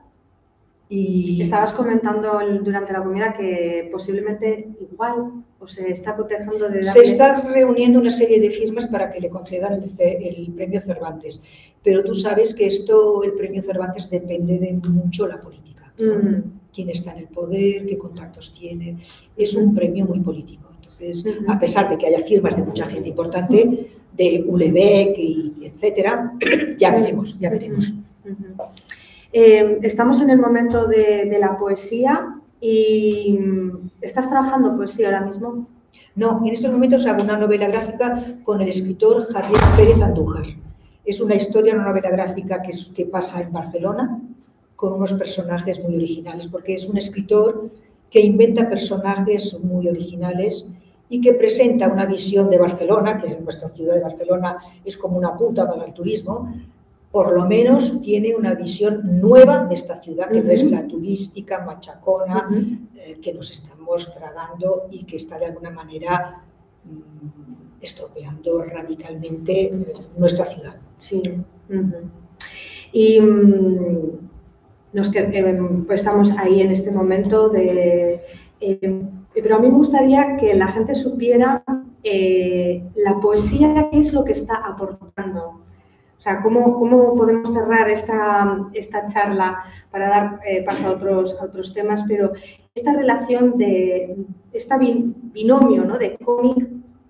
Y estabas comentando durante la comida que posiblemente igual o se está cotejando de darle... Se está reuniendo una serie de firmas para que le concedan el, el premio Cervantes, pero tú sabes que esto, el premio Cervantes, depende de mucho la política, ¿no? Mm. Quién está en el poder, qué contactos tiene, es un premio muy político. Entonces, mm-hmm. a pesar de que haya firmas de mucha gente importante, de Ulebeck y etcétera, ya veremos, ya veremos. Mm-hmm. Eh, estamos en el momento de, de la poesía ¿Y estás trabajando poesía ahora mismo? No, en estos momentos hago una novela gráfica con el escritor Javier Pérez Andújar. Es una historia, una novela gráfica que, es, que pasa en Barcelona con unos personajes muy originales, porque es un escritor que inventa personajes muy originales y que presenta una visión de Barcelona, que es nuestra ciudad de Barcelona, es como una punta para el turismo. Por lo menos tiene una visión nueva de esta ciudad, que uh-huh. no es la turística, machacona, uh-huh. eh, que nos estamos tragando y que está de alguna manera mmm, estropeando radicalmente nuestra ciudad. Sí. Uh-huh. Y mmm, nos que, eh, pues estamos ahí en este momento de... Eh, pero a mí me gustaría que la gente supiera eh, la poesía, qué es lo que está aportando. O sea, ¿cómo, cómo podemos cerrar esta, esta charla para dar eh, paso a otros, a otros temas? Pero esta relación de, este binomio, ¿no?, de cómic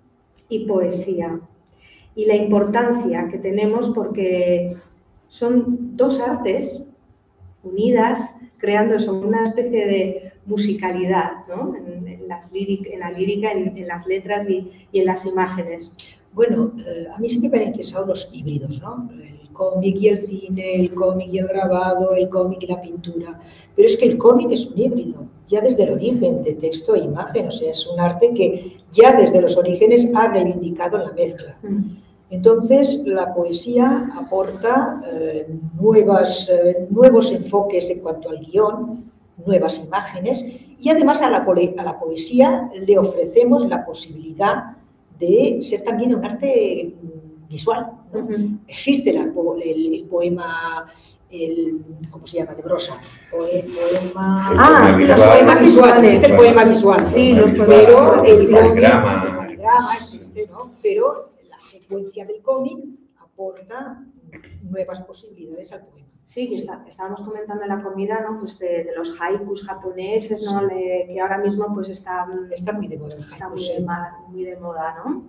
y poesía y la importancia que tenemos porque son dos artes unidas, creando eso, una especie de musicalidad, ¿no?, en, en, las líric, en la lírica, en, en las letras y, y en las imágenes. Bueno, eh, a mí siempre me han interesado los híbridos, ¿no? El cómic y el cine, el cómic y el grabado, el cómic y la pintura. Pero es que el cómic es un híbrido, ya desde el origen, de texto e imagen. O sea, es un arte que ya desde los orígenes ha reivindicado la mezcla. Entonces, la poesía aporta eh, nuevas, eh, nuevos enfoques en cuanto al guión, nuevas imágenes, y además a la, a la poesía le ofrecemos la posibilidad de ser también un arte visual, ¿no? Uh-huh. Existe la, el, el poema, el, ¿cómo se llama?, de Brosa. Poe, poema... Ah, los poemas visuales. Existe el poema visual. Sí, los poemas pero el caligrama. El caligrama existe, ¿no? Pero la secuencia del cómic aporta nuevas posibilidades al poema. Sí, que está, estábamos comentando en la comida, ¿no?, pues de, de los haikus japoneses, ¿no?, sí. Le, que ahora mismo pues están, está muy de moda, está muy, sí. de, muy de moda, ¿no?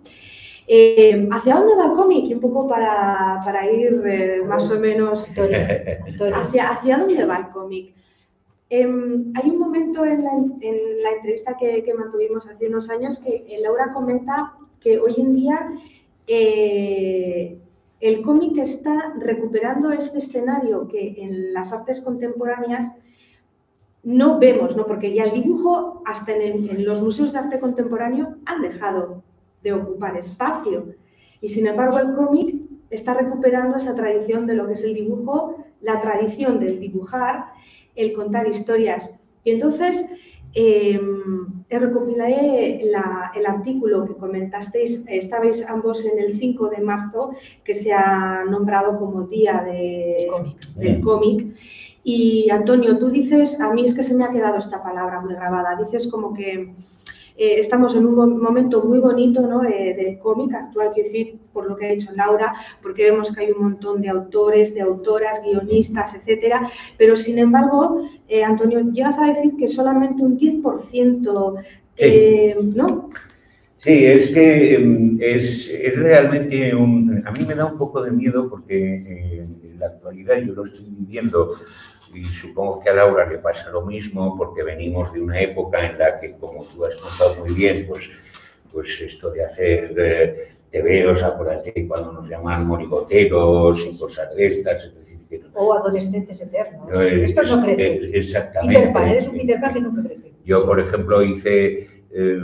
Eh, ¿Hacia dónde va el cómic? Y un poco para, para ir eh, más o menos... ¿Hacia, ¿Hacia dónde va el cómic? Eh, hay un momento en la, en la entrevista que, que mantuvimos hace unos años que Laura comenta que hoy en día eh, el cómic está recuperando este escenario que en las artes contemporáneas no vemos, ¿no? Porque ya el dibujo, hasta en, el, en los museos de arte contemporáneo, han dejado de ocupar espacio. Y sin embargo el cómic está recuperando esa tradición de lo que es el dibujo, la tradición del dibujar, el contar historias. Y entonces eh, recopilé la, el artículo que comentasteis, estabais ambos en el cinco de marzo, que se ha nombrado como Día de, del Cómic. Y Antonio, tú dices, a mí es que se me ha quedado esta palabra muy grabada, dices como que eh, estamos en un momento muy bonito, ¿no?, de, de cómic actual, quiero decir, por lo que ha dicho Laura, porque vemos que hay un montón de autores, de autoras, guionistas, etcétera, pero sin embargo, eh, Antonio, llegas a decir que solamente un diez por ciento, eh, sí. ¿no? Sí, es que es, es realmente un... A mí me da un poco de miedo porque eh, en la actualidad yo lo estoy viviendo y supongo que a Laura le pasa lo mismo porque venimos de una época en la que, como tú has contado muy bien, pues, pues esto de hacer eh, tebeos, acuérdate cuando nos llaman morigoteros y cosas de estas, es decir, que, o adolescentes eternos. No, es, Estos no crecen. Es, exactamente. Peter Pan, eres un Peter Pan que nunca crece. Yo, por ejemplo, hice... Eh,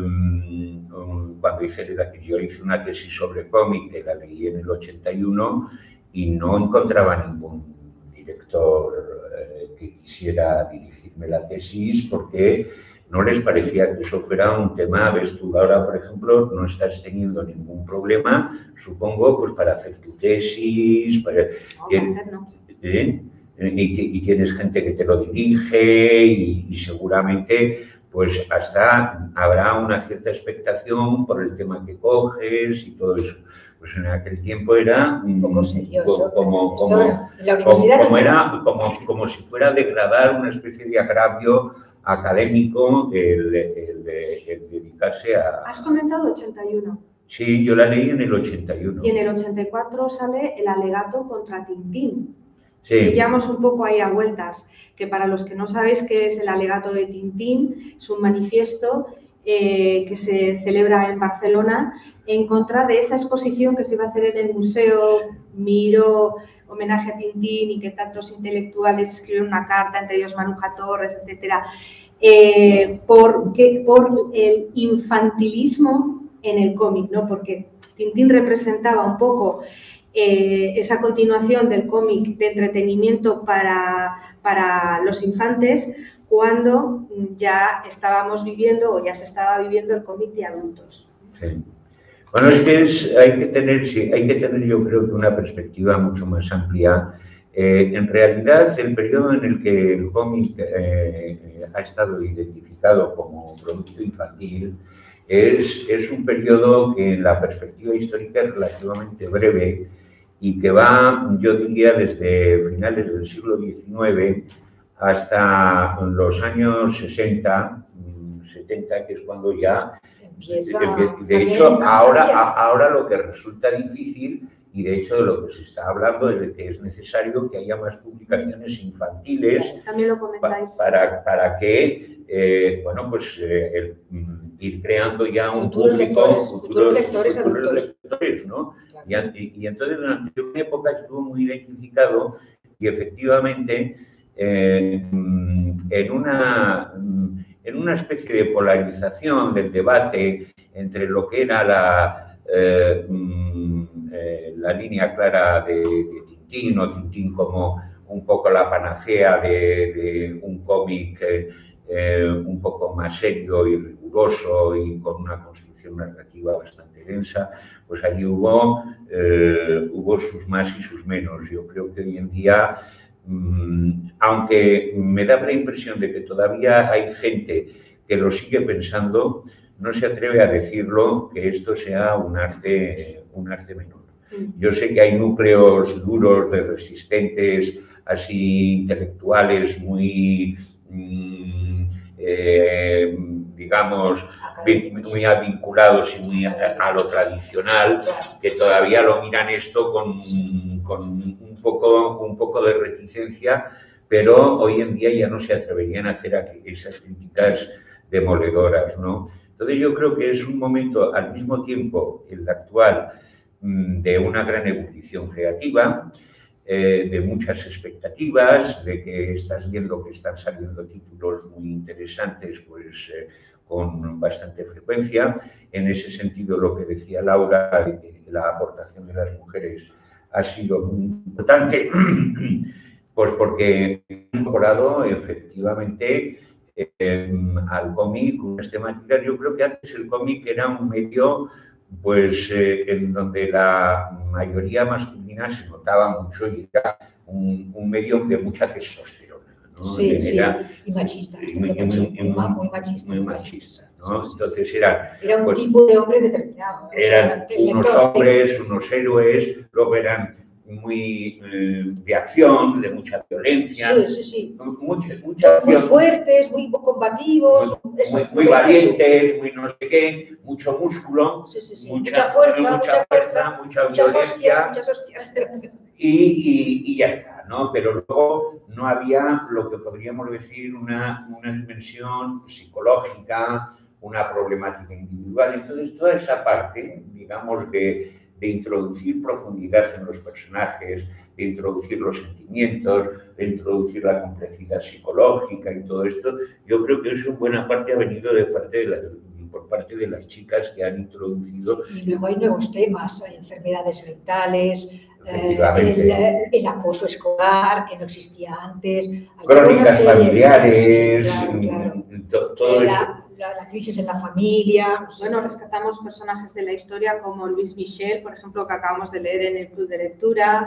cuando hice, yo hice una tesis sobre cómic, que la leí en el ochenta y uno, y no encontraba ningún director eh, que quisiera dirigirme la tesis porque no les parecía que eso fuera un tema. Ves tú ahora, por ejemplo, no estás teniendo ningún problema, supongo, pues para hacer tu tesis, para... No, ¿eh? y, y tienes gente que te lo dirige y, y seguramente... pues hasta habrá una cierta expectación por el tema que coges y todo eso. Pues en aquel tiempo era un poco serioso, como, como, como, como, como, era, como, como si fuera a degradar una especie de agravio académico el, el, el, el dedicarse a... Has comentado ochenta y uno. Sí, yo la leí en el ochenta y uno. Y en el ochenta y cuatro sale el alegato contra Tintín. Sí. Seguíamos un poco ahí a vueltas, que para los que no sabéis qué es el alegato de Tintín, es un manifiesto eh, que se celebra en Barcelona en contra de esa exposición que se iba a hacer en el Museo Miró, homenaje a Tintín, y que tantos intelectuales escribieron una carta, entre ellos Maruja Torres, etcétera, eh, por, que, por el infantilismo en el cómic, ¿no? Porque Tintín representaba un poco eh, esa continuación del cómic de entretenimiento para, para los infantes, cuando ya estábamos viviendo o ya se estaba viviendo el cómic de adultos. Sí. Bueno, es que es, hay, que tener, sí, hay que tener, yo creo que una perspectiva mucho más amplia. Eh, en realidad, el periodo en el que el cómic eh, ha estado identificado como producto infantil es, es un periodo que en la perspectiva histórica es relativamente breve y que va, yo diría, desde finales del siglo diecinueve hasta los años sesenta, setenta, que es cuando ya... Empieza de, de hecho, ahora, ahora lo que resulta difícil, y de hecho de lo que se está hablando es de que es necesario que haya más publicaciones infantiles. También lo comentáis. Pa, para, para que, eh, bueno, pues eh, el, ir creando ya un futuros público, lectores, futuros, futuros lectores, futuros adultos. lectores, ¿no? Claro. Y, y, y entonces durante una época estuvo muy identificado y efectivamente eh, en una... en una especie de polarización del debate entre lo que era la, eh, eh, la línea clara de, de Tintín, o Tintín como un poco la panacea de, de un cómic eh, un poco más serio y riguroso y con una construcción narrativa bastante densa, pues allí hubo, eh, hubo sus más y sus menos. Yo creo que hoy en día, aunque me da la impresión de que todavía hay gente que lo sigue pensando, no se atreve a decirlo, que esto sea un arte, un arte menor. Yo sé que hay núcleos duros de resistentes, así intelectuales, muy, eh, digamos, muy vinculados y muy a, a lo tradicional, que todavía lo miran esto con, con un poco, un poco de reticencia, pero hoy en día ya no se atreverían a hacer esas críticas demoledoras, ¿no? Entonces yo creo que es un momento, al mismo tiempo, el actual, de una gran ebullición creativa, eh, de muchas expectativas, de que estás viendo que están saliendo títulos muy interesantes, pues eh, con bastante frecuencia. En ese sentido, lo que decía Laura, de que la aportación de las mujeres ha sido muy importante, pues porque han incorporado efectivamente eh, al cómic unas temáticas. Yo creo que antes el cómic era un medio, pues, eh, en donde la mayoría masculina se notaba mucho y era un, un medio de mucha testosterona, ¿no? Sí, era, sí, y machista, muy, muy, machista, muy, muy machista. Muy machista, ¿no? Entonces era... Era un pues, tipo de hombre determinado. Eran o sea, unos hombres, unos héroes, luego eran muy eh, de acción, de mucha violencia. Sí, sí, sí. Mucha, mucha acción. Muy fuertes, muy combativos. Muy, muy, muy valientes, muy no sé qué, mucho músculo, sí, sí, sí. Mucha, mucha fuerza, mucha, mucha, fuerza, mucha muchas violencia. Hostias, muchas hostias. Y, y, y ya está, ¿no? Pero luego no había lo que podríamos decir una, una dimensión psicológica, una problemática individual. Entonces, toda esa parte, digamos, de, de introducir profundidad en los personajes, de introducir los sentimientos, de introducir la complejidad psicológica y todo esto, yo creo que eso en buena parte ha venido de parte de la, por parte de las chicas que han introducido. Y luego hay nuevos temas, hay enfermedades mentales, eh, el, el acoso escolar, que no existía antes. Crónicas familiares, sí, claro, claro. todo la, eso. La, la crisis en la familia. Bueno, rescatamos personajes de la historia como Luis Michel, por ejemplo, que acabamos de leer en el Club de Lectura.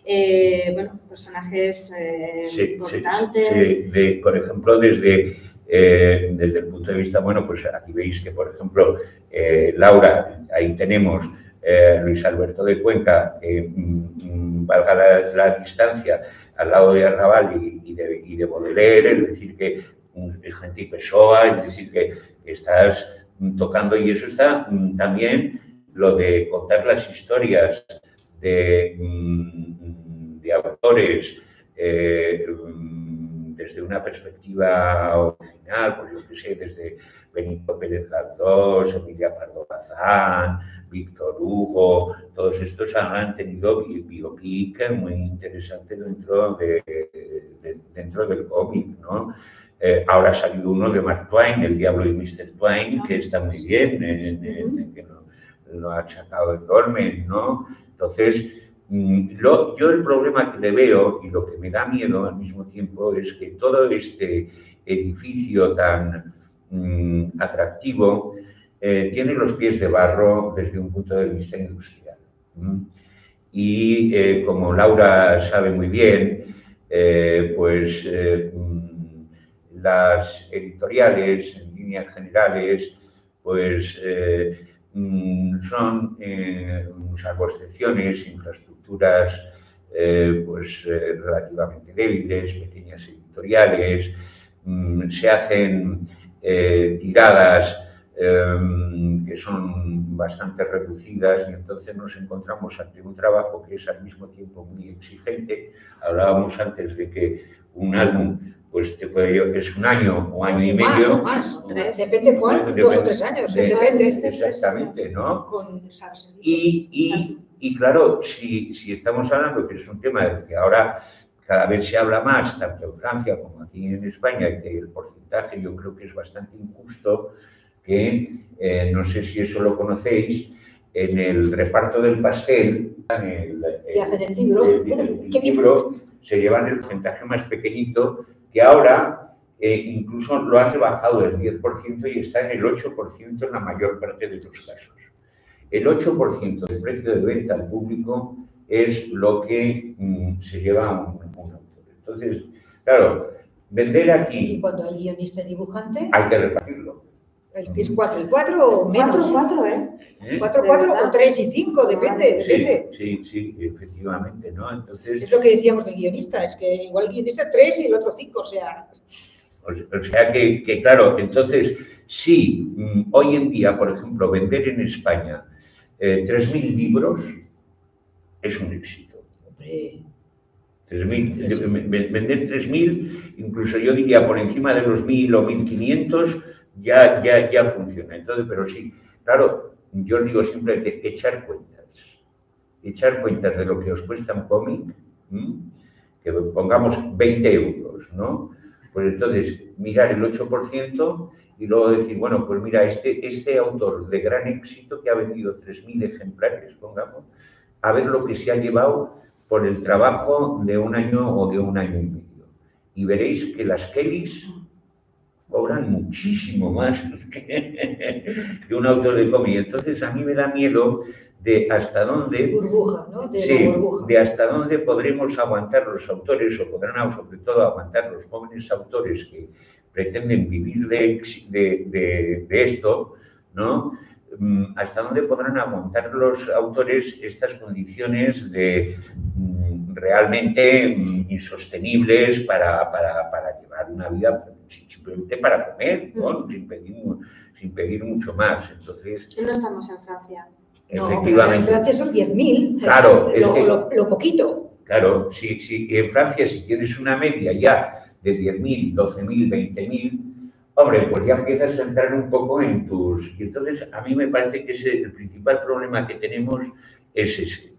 Eh, bueno, personajes eh, sí, importantes. Sí, sí. De, por ejemplo, desde, eh, desde el punto de vista, bueno, pues aquí veis que, por ejemplo, eh, Laura, ahí tenemos eh, Luis Alberto de Cuenca, eh, mm, valga la, la distancia, al lado de Arrabal y, y, de, y de Baudelaire, es decir, que es gente Pessoa, es decir, que estás tocando, y eso está también lo de contar las historias de, de autores eh, desde una perspectiva original, pues yo qué sé, desde Benito Pérez Galdós, Emilia Pardo Bazán, Víctor Hugo, todos estos han tenido biopic muy interesante dentro, de, de, dentro del cómic, ¿no? Eh, ahora ha salido uno de Mark Twain, El Diablo y mister Twain, que está muy bien, en, en, en, que lo, lo ha sacado el Dolmen, ¿no? Entonces, lo, yo el problema que le veo y lo que me da miedo al mismo tiempo es que todo este edificio tan mmm, atractivo eh, tiene los pies de barro desde un punto de vista industrial. ¿Mm? Y eh, como Laura sabe muy bien, eh, pues eh, las editoriales, en líneas generales, pues eh, son, eh, salvo excepciones, infraestructuras eh, pues, eh, relativamente débiles, pequeñas editoriales, mmm, se hacen eh, tiradas eh, que son bastante reducidas y entonces nos encontramos ante un trabajo que es al mismo tiempo muy exigente. Hablábamos antes de que un álbum pues te puede, es un año o año y más, medio. O más, o tres. Depende cuál, depende, dos o tres años, de, depende. Exactamente, ¿no? Con y, y, y claro, si, si estamos hablando que es un tema del que ahora cada vez se habla más, tanto en Francia como aquí en España, que el porcentaje yo creo que es bastante injusto, que eh, no sé si eso lo conocéis, en el reparto del pastel, en el, ¿Qué hacen el libro? El, el, el, el libro se llevan el porcentaje más pequeñito, que ahora eh, incluso lo han rebajado del diez por ciento y está en el ocho por ciento en la mayor parte de los casos. El ocho por ciento del precio de venta al público es lo que mm, se lleva un, un autor. Entonces, claro, vender aquí... ¿Y cuando hay guionista y dibujante? Hay que repartirlo. ¿El que es cuatro y cuatro o menos? cuatro, cuatro, ¿eh? ¿Eh? cuatro, cuatro o tres y cinco, depende, sí, depende. Sí, sí, efectivamente, ¿no? Entonces... Es lo que decíamos del guionista, es que igual el guionista tres y el otro cinco, o sea... O, o sea que, que, claro, entonces, sí, mm, hoy en día, por ejemplo, vender en España eh, tres mil libros es un éxito. Hombre... tres mil, vender tres mil, incluso yo diría por encima de los mil o mil quinientos, ya, ya, ya funciona. Entonces, pero sí, claro, yo os digo simplemente echar cuentas. Echar cuentas de lo que os cuesta un cómic, ¿m? Que pongamos veinte euros, ¿no? Pues entonces, mirar el ocho por ciento y luego decir, bueno, pues mira, este, este autor de gran éxito que ha vendido tres mil ejemplares, pongamos, a ver lo que se ha llevado por el trabajo de un año o de un año y medio. Y veréis que las Kellys cobran muchísimo más que, que un autor de cómic. Entonces, a mí me da miedo de hasta dónde... Burbuja, ¿no? De sí, la burbuja. De hasta dónde podremos aguantar los autores, o podrán sobre todo aguantar los jóvenes autores que pretenden vivir de, de, de, de esto, ¿no? Hasta dónde podrán aguantar los autores estas condiciones de realmente insostenibles para, para, para llevar una vida simplemente para comer, ¿no? sin, pedir, sin pedir mucho más. Entonces, no estamos en Francia. Efectivamente. No, en Francia son diez mil. Claro, lo, es que, lo, lo poquito. Claro, si, si en Francia si tienes una media ya de diez mil, doce mil, veinte mil, hombre, pues ya empiezas a entrar un poco en tus... Y entonces a mí me parece que ese, el principal problema que tenemos es ese.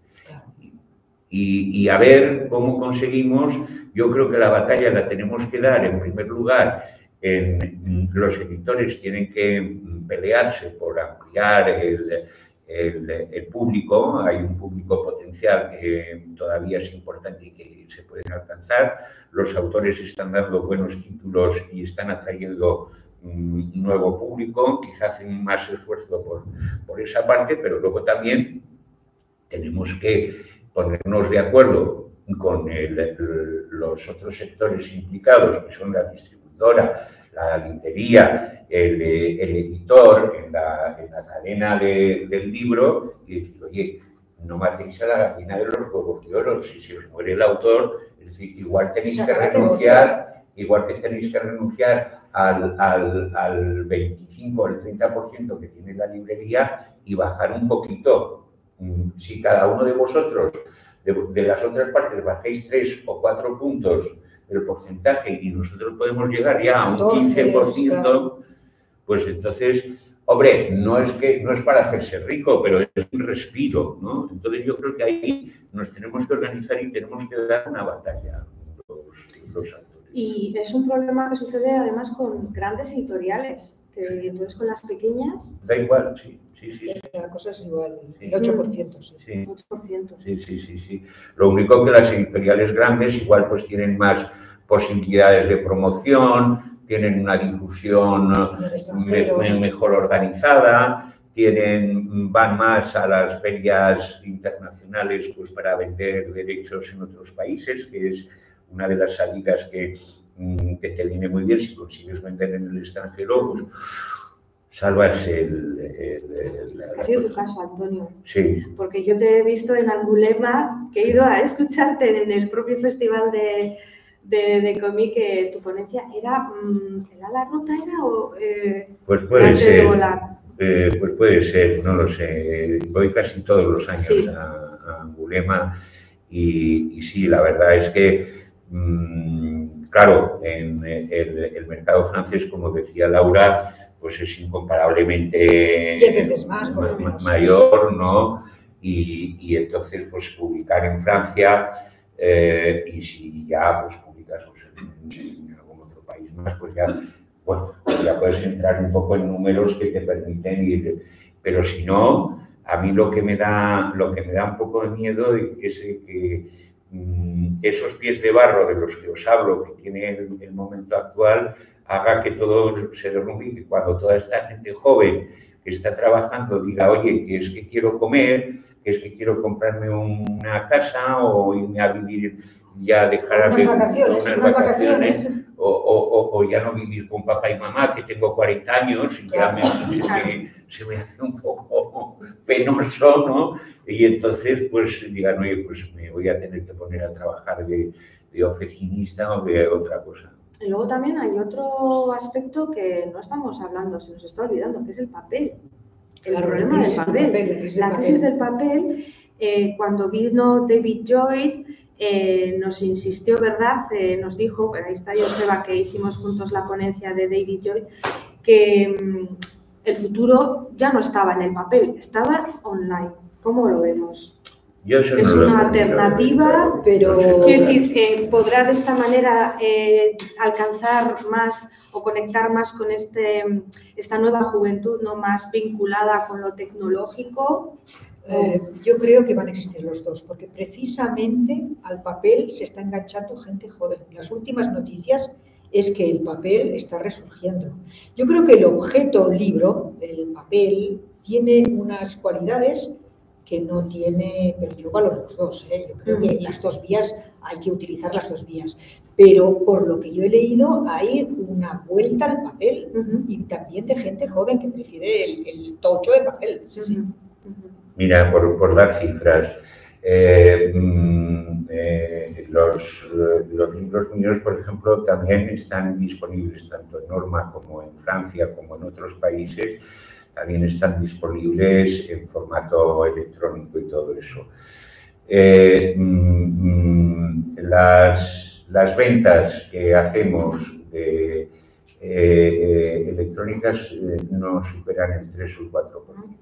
Y, y a ver cómo conseguimos, yo creo que la batalla la tenemos que dar en primer lugar, en, los editores tienen que pelearse por ampliar el... El, el público, hay un público potencial que todavía es importante y que se pueden alcanzar, los autores están dando buenos títulos y están atrayendo un nuevo público, quizás hacen más esfuerzo por, por esa parte, pero luego también tenemos que ponernos de acuerdo con el, el, los otros sectores implicados, que son la distribuidora, la librería, el, el editor en la, en la cadena de, del libro y decir, oye, no matéis a la gallina de los huevos de oro, si se os muere el autor, es decir, igual tenéis que renunciar, igual que tenéis que renunciar al, al, al veinticinco o al treinta por ciento que tiene la librería y bajar un poquito. Si cada uno de vosotros de, de las otras partes bajéis tres o cuatro puntos el porcentaje y nosotros podemos llegar ya a un quince por ciento, pues entonces, hombre, no es que no es para hacerse rico, pero es un respiro, ¿no? Entonces yo creo que ahí nos tenemos que organizar y tenemos que dar una batalla los, los actores. Y es un problema que sucede además con grandes editoriales, que entonces con las pequeñas... Da igual, sí. Sí, sí, sí. La cosa es igual, el ocho por ciento. Sí. Sí. ocho por ciento. Sí, sí, sí, sí. Lo único que las editoriales grandes igual pues tienen más posibilidades de promoción, tienen una difusión me, me, mejor organizada, tienen, van más a las ferias internacionales pues para vender derechos en otros países, que es una de las salidas que, que te viene muy bien si consigues vender en el extranjero, pues salvas el... el, el la, ha sido tu caso, Antonio. Sí. Porque yo te he visto en Angulema, que he ido a escucharte en el propio festival de, de, de cómic, que tu ponencia era... ¿Era la ruta era o...? Eh, pues puede ser. Eh, pues puede ser, no lo sé. Voy casi todos los años sí. a, a Angulema y, y sí, la verdad es que... Mmm, claro, en el, el mercado francés, como decía Laura, pues es incomparablemente diez veces más, por lo menos. mayor, ¿no? Y, y entonces, pues publicar en Francia, eh, y si ya pues publicas pues, en, en algún otro país más, pues ya, bueno, ya puedes entrar un poco en números que te permiten ir. Pero si no, a mí lo que me da, lo que me da un poco de miedo es que mmm, esos pies de barro de los que os hablo, que tiene el, el momento actual, haga que todo se derrumbe y que cuando toda esta gente joven que está trabajando diga, oye, que es que quiero comer, que es que quiero comprarme una casa o irme a vivir, ya dejar a unas vacaciones, unas unas vacaciones, vacaciones. O, o, o ya no vivir con papá y mamá, que tengo cuarenta años y ya me, se, me, se me hace un poco penoso, ¿no? Y entonces, pues digan, oye, pues me voy a tener que poner a trabajar de, de oficinista o de otra cosa. Y luego también hay otro aspecto que no estamos hablando, se nos está olvidando, que es el papel. El claro, problema del papel. papel. La crisis, la del, crisis papel. del papel, eh, cuando vino David Lloyd, eh, nos insistió, ¿verdad? Eh, nos dijo, ahí está Joseba, que hicimos juntos la ponencia de David Lloyd, que mm, el futuro ya no estaba en el papel, estaba online. ¿Cómo lo vemos? Yo es no una alternativa, pero quiero decir, eh, podrá de esta manera eh, alcanzar más o conectar más con este, esta nueva juventud, no más vinculada con lo tecnológico. Eh, yo creo que van a existir los dos, porque precisamente al papel se está enganchando gente joven. Las últimas noticias es que el papel está resurgiendo. Yo creo que el objeto libro, el papel, tiene unas cualidades que no tiene, pero yo valoro los dos, ¿eh? Yo creo que las dos vías, hay que utilizar las dos vías, pero por lo que yo he leído hay una vuelta al papel uh-huh. y también de gente joven que prefiere el, el tocho de papel. Sí, sí. Uh-huh. Mira, por, por dar cifras, eh, eh, los, los libros míos, por ejemplo, también están disponibles tanto en Norma como en Francia como en otros países. También están disponibles en formato electrónico y todo eso. Eh, mmm, las, las ventas que hacemos de eh, eh, electrónicas eh, no superan el tres o el cuatro por ciento.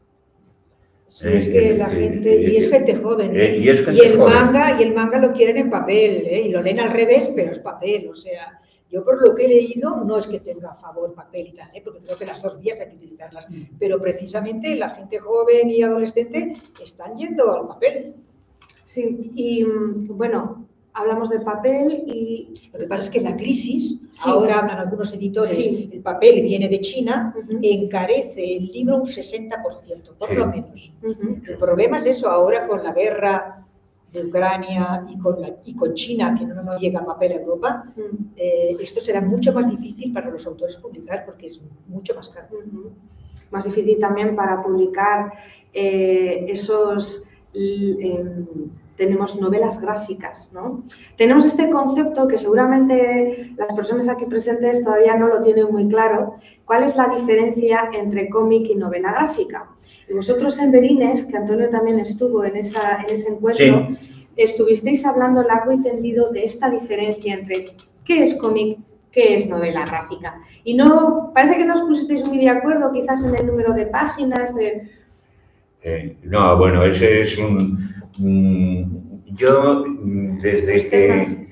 Sí, es que eh, la eh, gente, eh, y es gente joven, ¿eh? y, es gente y el joven. manga, y el manga lo quieren en papel, ¿eh? Y lo leen al revés, pero es papel, o sea... Yo por lo que he leído no es que tenga a favor papel y tal, ¿eh? Porque creo que las dos vías hay que utilizarlas, pero precisamente la gente joven y adolescente están yendo al papel. Sí, y bueno, hablamos de papel y... Lo que pasa es que la crisis, sí. ahora hablan algunos editores, sí. el papel viene de China, uh-huh. encarece el libro un sesenta por ciento, por sí. lo menos. Uh-huh. El problema es eso, ahora con la guerra de Ucrania y con, la, y con China, que no, no llega papel a Europa, uh-huh. eh, esto será mucho más difícil para los autores publicar porque es mucho más caro. Uh-huh. Más difícil también para publicar eh, esos... Eh, tenemos novelas gráficas, ¿no? Tenemos este concepto que seguramente las personas aquí presentes todavía no lo tienen muy claro. ¿Cuál es la diferencia entre cómic y novela gráfica? Y vosotros en Berines, que Antonio también estuvo en, esa, en ese encuentro, sí. estuvisteis hablando largo y tendido de esta diferencia entre qué es cómic, qué es novela gráfica. Y no, parece que no os pusisteis muy de acuerdo, quizás en el número de páginas. Eh... Eh, no, bueno, ese es un... Mm, yo, desde que, eh,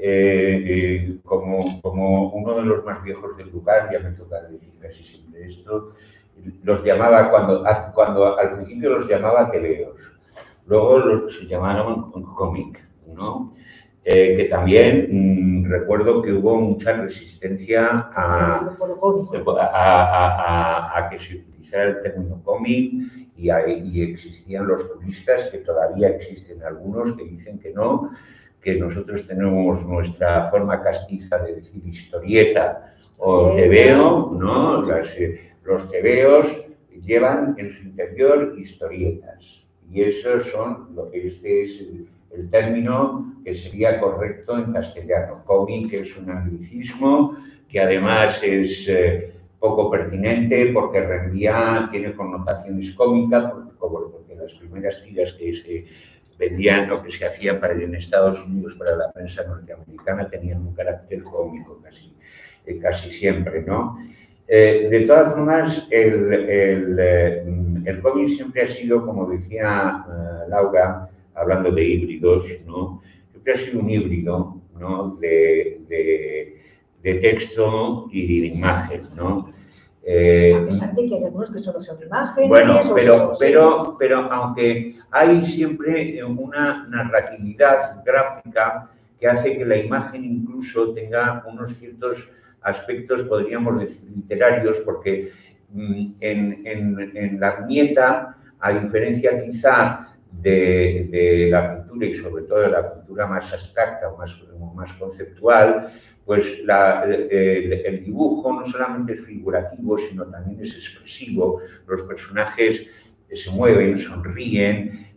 eh, como, como uno de los más viejos del lugar, ya me toca decir casi siempre esto, los llamaba, cuando, cuando al principio los llamaba tebeos, luego los, se llamaron cómic, ¿no? Eh, que también mmm, recuerdo que hubo mucha resistencia a, a, a, a, a que se utilizara el término cómic y, y existían los puristas, que todavía existen algunos que dicen que no, que nosotros tenemos nuestra forma castiza de decir historieta o tebeo, ¿no? Las, eh, los tebeos llevan en su interior historietas y esos son, lo que este es el, el término que sería correcto en castellano. Cómic es un anglicismo que además es eh, poco pertinente porque reenvía, tiene connotaciones cómicas, porque, porque las primeras tiras que se vendían o que se hacían para, en Estados Unidos para la prensa norteamericana tenían un carácter cómico casi, eh, casi siempre, ¿no? Eh, de todas formas, el, el, el cómic siempre ha sido, como decía uh, Laura, hablando de híbridos, ¿no? Siempre ha sido un híbrido, ¿no? de, de, de texto y de imagen, ¿no? Eh, a pesar de que hay algunos que solo son imágenes. Bueno, pero, solo, pero, sí. pero aunque hay siempre una narratividad gráfica que hace que la imagen incluso tenga unos ciertos aspectos, podríamos decir, literarios, porque mmm, en, en, en la viñeta, a diferencia quizá de, de la pintura y sobre todo de la pintura más abstracta o más, más conceptual, pues la, el, el dibujo no solamente es figurativo, sino también es expresivo. Los personajes se mueven, sonríen,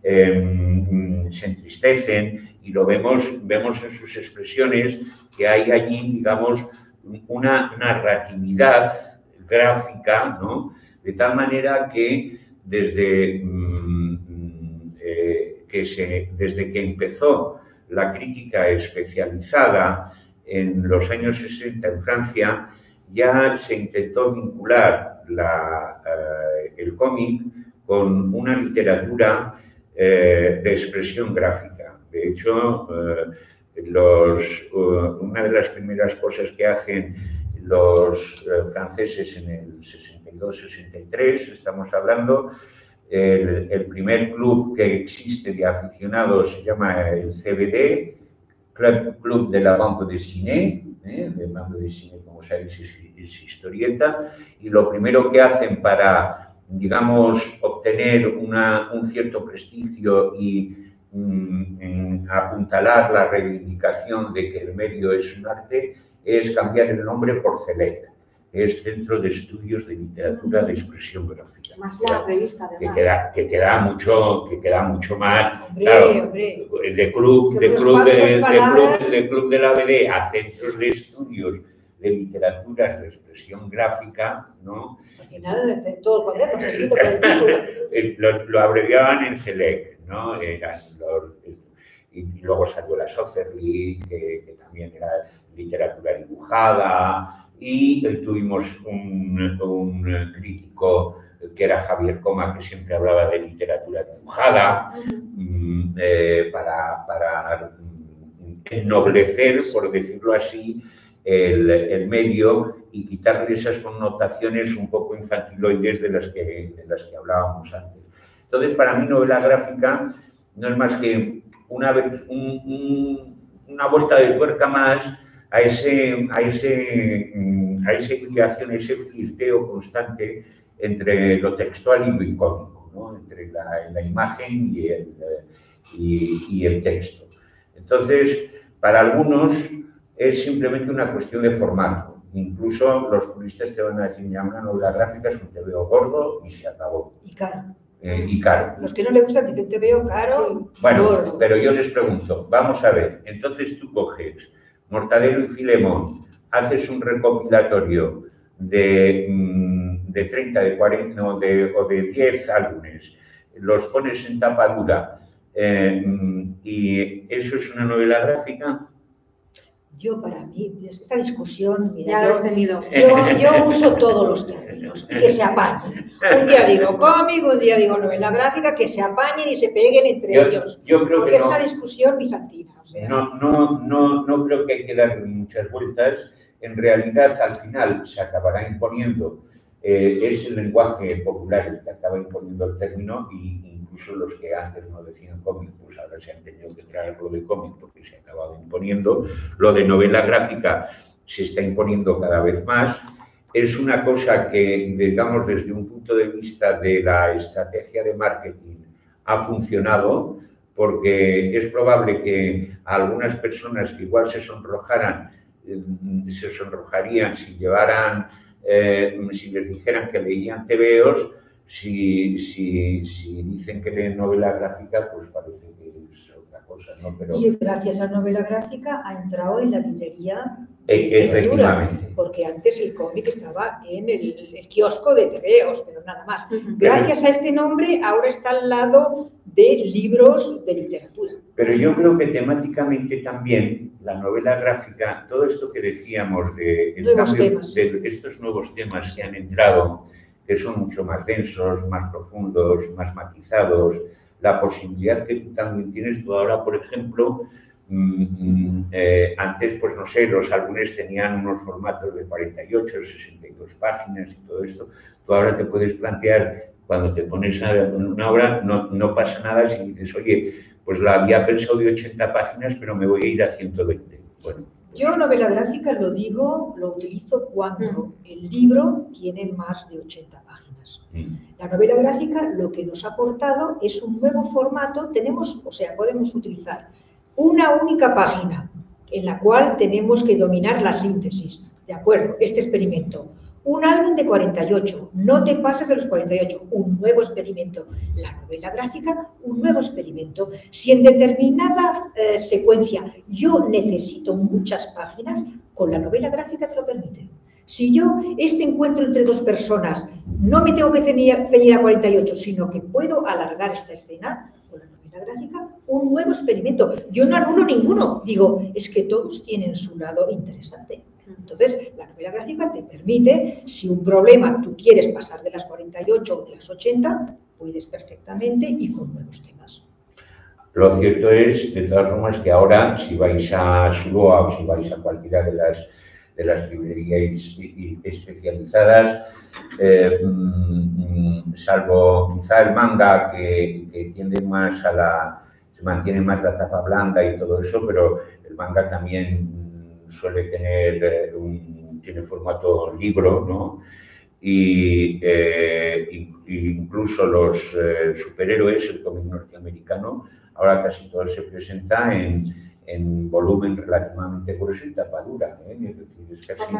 eh, se entristecen y lo vemos, vemos en sus expresiones que hay allí, digamos, una narratividad gráfica, ¿no? De tal manera que desde, mm, eh, que se, desde que empezó la crítica especializada en los años sesenta en Francia, ya se intentó vincular la, eh, el cómic con una literatura eh, de expresión gráfica. De hecho, eh, los, uh, una de las primeras cosas que hacen los uh, franceses en el sesenta y dos sesenta y tres, estamos hablando, el, el primer club que existe de aficionados se llama el C B D, Club, Club de la Bande Dessinée, ¿eh? De Bande Dessinée, como sabéis, es, es historieta, y lo primero que hacen para, digamos, obtener una, un cierto prestigio y mm, apuntalar la reivindicación de que el medio es un arte, es cambiar el nombre por CELEC, es Centro de Estudios de Literatura de Expresión Gráfica. Más la revista, además. Que queda, que queda, mucho, que queda mucho más, hombre, claro, hombre. de club, de club, de, de, club, de club de la B D a Centros de Estudios de Literaturas de Expresión Gráfica, ¿no? Al final, de todo el cuaderno, escrito por el título. lo, lo abreviaban en CELEC, ¿no? Eran los, y, y luego salió la Sotherly, que, que también era literatura dibujada, y tuvimos un, un crítico que era Javier Coma, que siempre hablaba de literatura dibujada, eh, para, para ennoblecer, por decirlo así, el, el medio y quitarle esas connotaciones un poco infantiloides de las que, de las que hablábamos antes. Entonces, para mí, novela gráfica no es más que una, un, un, una vuelta de tuerca más a ese, a ese, a esa implicación, ese flirteo constante entre lo textual y lo icónico, ¿no? Entre la, la imagen y el, y, y el texto. Entonces, para algunos es simplemente una cuestión de formato. Incluso los puristas te van a decir, ya una novela gráfica es un te veo gordo y se acabó. Y caro. Eh, y caro. Los que no les gusta dicen te veo caro. Sí. Bueno, gordo. Pero yo les pregunto, vamos a ver, entonces tú coges Mortadelo y Filemón, haces un recopilatorio de, de treinta, de cuarenta no, de, o de diez álbumes, los pones en tapa dura, eh, ¿Y eso es una novela gráfica? Yo, para mí, esta discusión, mira, ya lo has yo, tenido. yo, yo uso todos los términos y que se apañen. Un día digo cómic, un día digo novela gráfica, que se apañen y se peguen entre yo, ellos. Yo creo porque que es no, una discusión bizantina. O sea. no, no, no, no creo que hay que dar muchas vueltas. En realidad, al final, se acabará imponiendo. Eh, es el lenguaje popular el que acaba imponiendo el término, y incluso los que antes no decían cómic, pues ahora se han tenido que traer lo de cómic porque se ha acabado imponiendo. Lo de novela gráfica se está imponiendo cada vez más. Es una cosa que, digamos, desde un punto de vista de la estrategia de marketing ha funcionado, porque es probable que a algunas personas que igual se sonrojaran, se sonrojarían si llevaran Eh, si les dijeran que leían tebeos, si, si, si dicen que leen novela gráfica, pues parece que es otra cosa, ¿no? Pero... Y gracias a la novela gráfica ha entrado en la librería de e efectivamente. Porque antes el cómic estaba en el, el kiosco de tebeos, pero nada más. Gracias a este nombre ahora está al lado de libros de literatura. Pero yo creo que temáticamente también la novela gráfica, todo esto que decíamos de, el nuevos cambio, temas. de estos nuevos temas que han entrado, que son mucho más densos, más profundos, más matizados, la posibilidad que tú también tienes tú ahora, por ejemplo, mmm, eh, antes, pues no sé, los álbumes tenían unos formatos de cuarenta y ocho, sesenta y dos páginas y todo esto. Tú ahora te puedes plantear, cuando te pones a una obra, no, no pasa nada si dices, oye, pues la había pensado de ochenta páginas, pero me voy a ir a ciento veinte. Bueno. Yo novela gráfica lo digo, lo utilizo cuando mm. el libro tiene más de ochenta páginas. Mm. La novela gráfica lo que nos ha aportado es un nuevo formato. Tenemos, o sea, podemos utilizar una única página en la cual tenemos que dominar la síntesis. De acuerdo, este experimento. Un álbum de cuarenta y ocho, no te pases de los cuarenta y ocho, un nuevo experimento. La novela gráfica, un nuevo experimento. Si en determinada eh, secuencia yo necesito muchas páginas, con la novela gráfica te lo permite. Si yo este encuentro entre dos personas no me tengo que ceñir a cuarenta y ocho, sino que puedo alargar esta escena, con la novela gráfica, un nuevo experimento. Yo no anulo ninguno, digo, es que todos tienen su lado interesante. Entonces, la novela gráfica te permite, si un problema tú quieres pasar de las cuarenta y ocho o de las ochenta, puedes perfectamente y con nuevos temas. Lo cierto es, de todas formas, que ahora, si vais a Suloa o si vais a cualquiera de las, de las librerías especializadas, eh, salvo quizá el manga, que, que tiende más a la, se mantiene más la tapa blanda y todo eso, pero el manga también suele tener un tiene formato libro, ¿no? Y, eh, incluso los eh, superhéroes, el cómic norteamericano, ahora casi todo se presenta en, en volumen relativamente grueso y tapa dura, ¿eh? Es decir, es casi,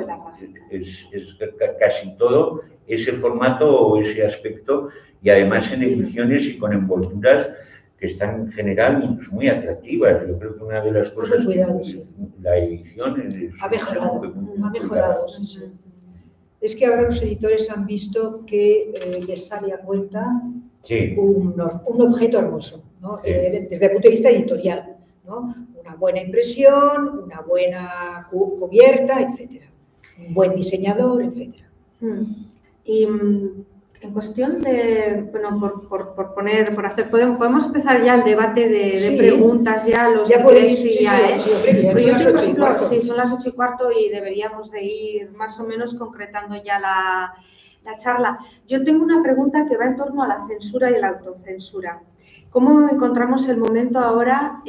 es, es, es casi todo ese formato o ese aspecto, y además en ediciones y con envolturas que están en general pues, muy atractivas. Yo creo que una de las cosas cuidado, que sí. la edición es, ha mejorado, ha mejorado, sí, sí. Es que ahora los editores han visto que eh, les sale a cuenta sí. un, un objeto hermoso, ¿no? Sí. eh, desde el punto de vista editorial, ¿no? Una buena impresión, una buena cu cubierta, etcétera. Un buen diseñador, etcétera. Mm. Y en cuestión de, bueno, por, por, por poner, por hacer, podemos, podemos empezar ya el debate de, de sí. preguntas, ya los ya que podéis, sí, sí, ya, sí, ¿eh? Sí, sí, Pero yo creo, por ejemplo, sí, son las ocho y cuarto y deberíamos de ir más o menos concretando ya la, la charla. Yo tengo una pregunta que va en torno a la censura y la autocensura. ¿Cómo encontramos el momento ahora?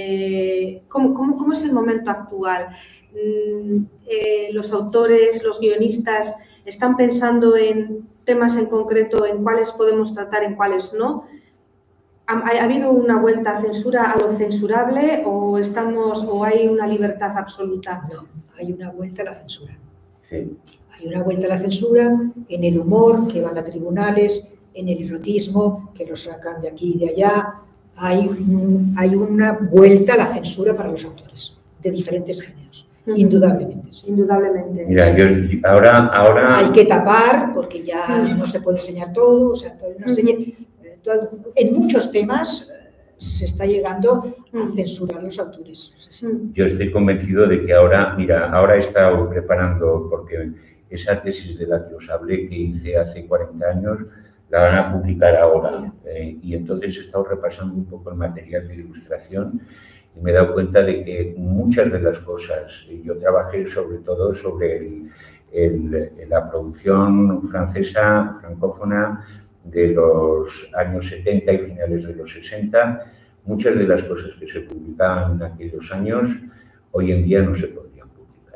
Eh, ¿cómo, cómo, ¿Cómo es el momento actual? Mm, eh, los autores, los guionistas están pensando en temas en concreto, en cuáles podemos tratar, en cuáles no. ¿Ha, ha habido una vuelta a censura a lo censurable o estamos o hay una libertad absoluta? No, hay una vuelta a la censura. Sí. Hay una vuelta a la censura en el humor, que van a tribunales, en el erotismo, que lo sacan de aquí y de allá. Hay, un, hay una vuelta a la censura para los autores, de diferentes géneros. Indudablemente, sí. Indudablemente. Mira, yo ahora, ahora... Hay que tapar porque ya no se puede enseñar todo, o sea, todo, no enseñe, todo, en muchos temas se está llegando a censurar los autores. Sí, sí. Yo estoy convencido de que ahora, mira, ahora he estado preparando, porque esa tesis de la que os hablé, que hice hace cuarenta años, la van a publicar ahora. Eh, y entonces he estado repasando un poco el material de ilustración y me he dado cuenta de que muchas de las cosas, yo trabajé sobre todo sobre el, el, la producción francesa, francófona, de los años setenta y finales de los sesenta, muchas de las cosas que se publicaban en aquellos años, hoy en día no se podrían publicar.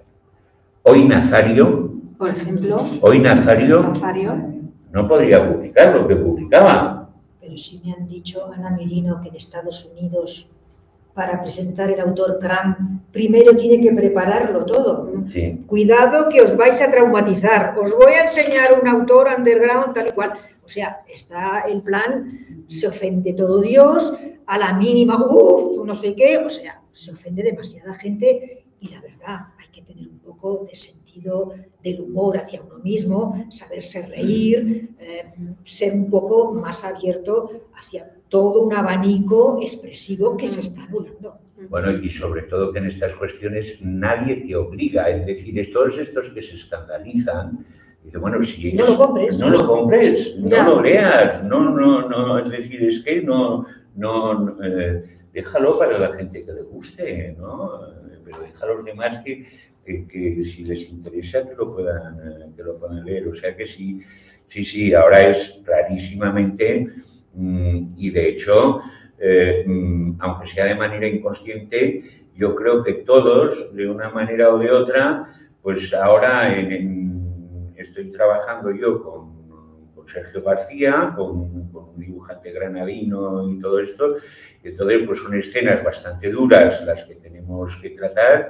Hoy Nazario, por ejemplo, hoy Nazario, Nazario no podría publicar lo que publicaba. Pero sí me han dicho, Ana Merino, que en Estados Unidos, para presentar el autor Cram, primero tiene que prepararlo todo. Sí. Cuidado que os vais a traumatizar, os voy a enseñar un autor underground tal y cual. O sea, está el plan, se ofende todo Dios, a la mínima, uff, no sé qué, o sea, se ofende demasiada gente y la verdad, hay que tener un poco de sentido del humor hacia uno mismo, saberse reír, eh, ser un poco más abierto hacia todo un abanico expresivo que se está anulando. Bueno, y sobre todo que en estas cuestiones nadie te obliga, es decir, es todos estos que se escandalizan, dicen, bueno, si no lo compres, no lo compres, no ya. lo leas, no, no, no, es decir, es que no, no, eh, déjalo para la gente que le guste, ¿no? Pero deja a los demás que, que, que si les interesa que lo puedan, que lo puedan leer, o sea que sí, sí, sí, ahora es clarísimamente, mmm, y de hecho, eh, mmm, aunque sea de manera inconsciente, yo creo que todos, de una manera o de otra, pues ahora en, en, estoy trabajando yo con, con Sergio García, con, con un dibujante granadino y todo esto, y entonces pues son escenas bastante duras las que tenemos que tratar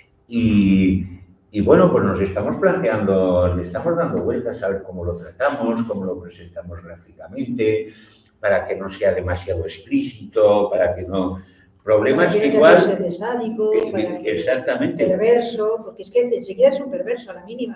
y, y bueno, pues nos estamos planteando, le estamos dando vueltas a ver cómo lo tratamos, cómo lo presentamos gráficamente, para que no sea demasiado explícito, para que no... Problemas que igual... Para que no sea sádico, que, para que exactamente. Perverso, porque es que enseguida es un perverso a la mínima.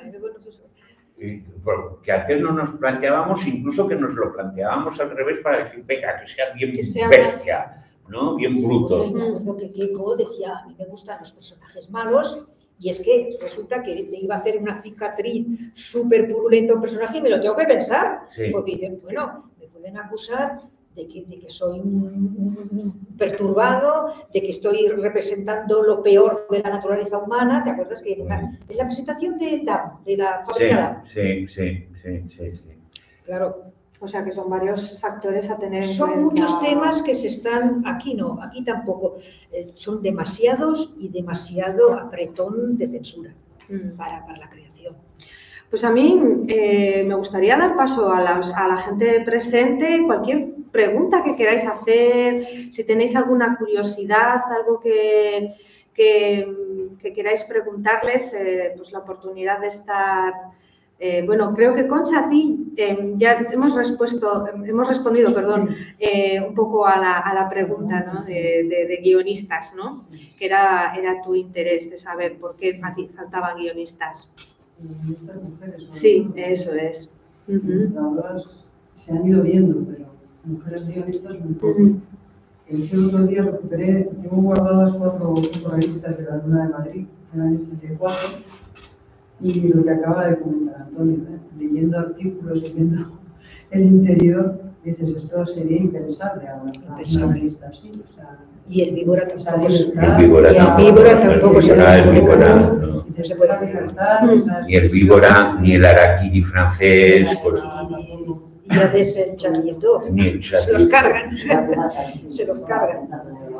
Que antes no nos planteábamos, incluso que nos lo planteábamos al revés para decir, venga, que sea bien que sea bestia, ¿no? Bien bruto. Me acuerdo que Keiko decía, a mí me gustan los personajes malos, y es que resulta que le iba a hacer una cicatriz súper purulenta a un personaje y me lo tengo que pensar, Sí. porque dicen, bueno, me pueden acusar de que, de que soy un, un, un perturbado, de que estoy representando lo peor de la naturaleza humana. ¿Te acuerdas que en, una, en la presentación de Dam, de la fábrica Sí, Dam? sí, sí, sí, sí, sí. Claro. O sea que son varios factores a tener en Son cuenta. muchos temas que se están, aquí no, aquí tampoco, eh, son demasiados y demasiado apretón de censura Mm. para, para la creación. Pues a mí eh, me gustaría dar paso a, las, a la gente presente, cualquier pregunta que queráis hacer, si tenéis alguna curiosidad, algo que, que, que queráis preguntarles, eh, pues la oportunidad de estar... Eh, bueno, creo que Concha, a ti eh, ya hemos, respuesto, hemos respondido perdón, eh, un poco a la, a la pregunta, ¿no? de, de, de guionistas, ¿no? Que era, era tu interés de saber por qué faltaban guionistas. Guionistas mujeres. Sí, eso es. Ilustradoras se han ido viendo, pero mujeres guionistas muy poco. Uh-huh. El otro día recuperé, tengo guardadas cuatro, cuatro revistas de la Luna de Madrid, en el año ochenta y cuatro, y lo que acaba de comentar Antonio, ¿eh? Leyendo artículos y viendo el interior, dices, esto sería impensable ahora, una revista así. O sea, y el víbora tampoco se El víbora tampoco, tampoco se el víbora, no. No se puede publicar. Ni el víbora, ni el araquiri francés, pues, Y ya ves el Charlie-Hebdo, ni el se los cargan, se los cargan.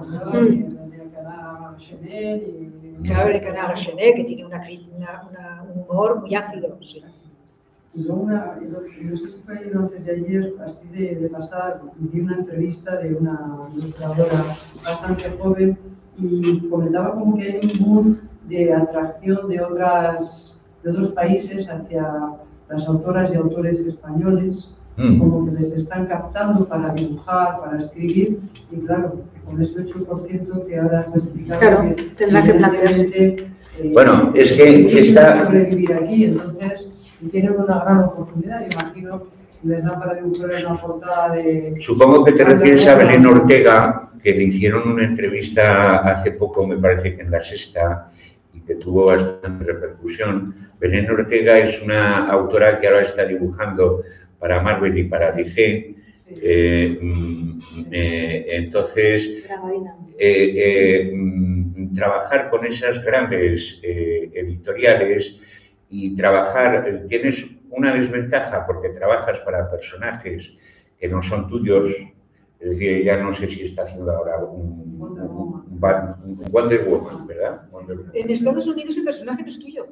Claro, el canal Chenet, que tiene una, una, una, un humor muy ácido. Sí. Y luego, una, no sé si fue ayer o antes de ayer, así de, de pasar, vi una entrevista de una ilustradora bastante joven y comentaba como que hay un boom de atracción de, otras, de otros países hacia las autoras y autores españoles, mm. como que les están captando para dibujar, para escribir, y claro, con ese ocho por ciento que ahora has explicado, claro, que tendrá que plantearse. Eh, bueno, es que está... sobrevivir aquí, entonces, y tienen una gran oportunidad, yo imagino, si les da para dibujar en la portada de... Supongo que te refieres a Belén Ortega, que le hicieron una entrevista hace poco, me parece que en La Sexta, y que tuvo bastante repercusión. Belén Ortega es una autora que ahora está dibujando para Marvel y para D C. Eh, eh, entonces, eh, eh, trabajar con esas grandes eh, editoriales y trabajar, eh, tienes una desventaja porque trabajas para personajes que no son tuyos, es decir, ya no sé si está haciendo ahora un, un, un, un Wonder Woman, ¿verdad? Wonder Woman. En Estados Unidos el personaje no es tuyo.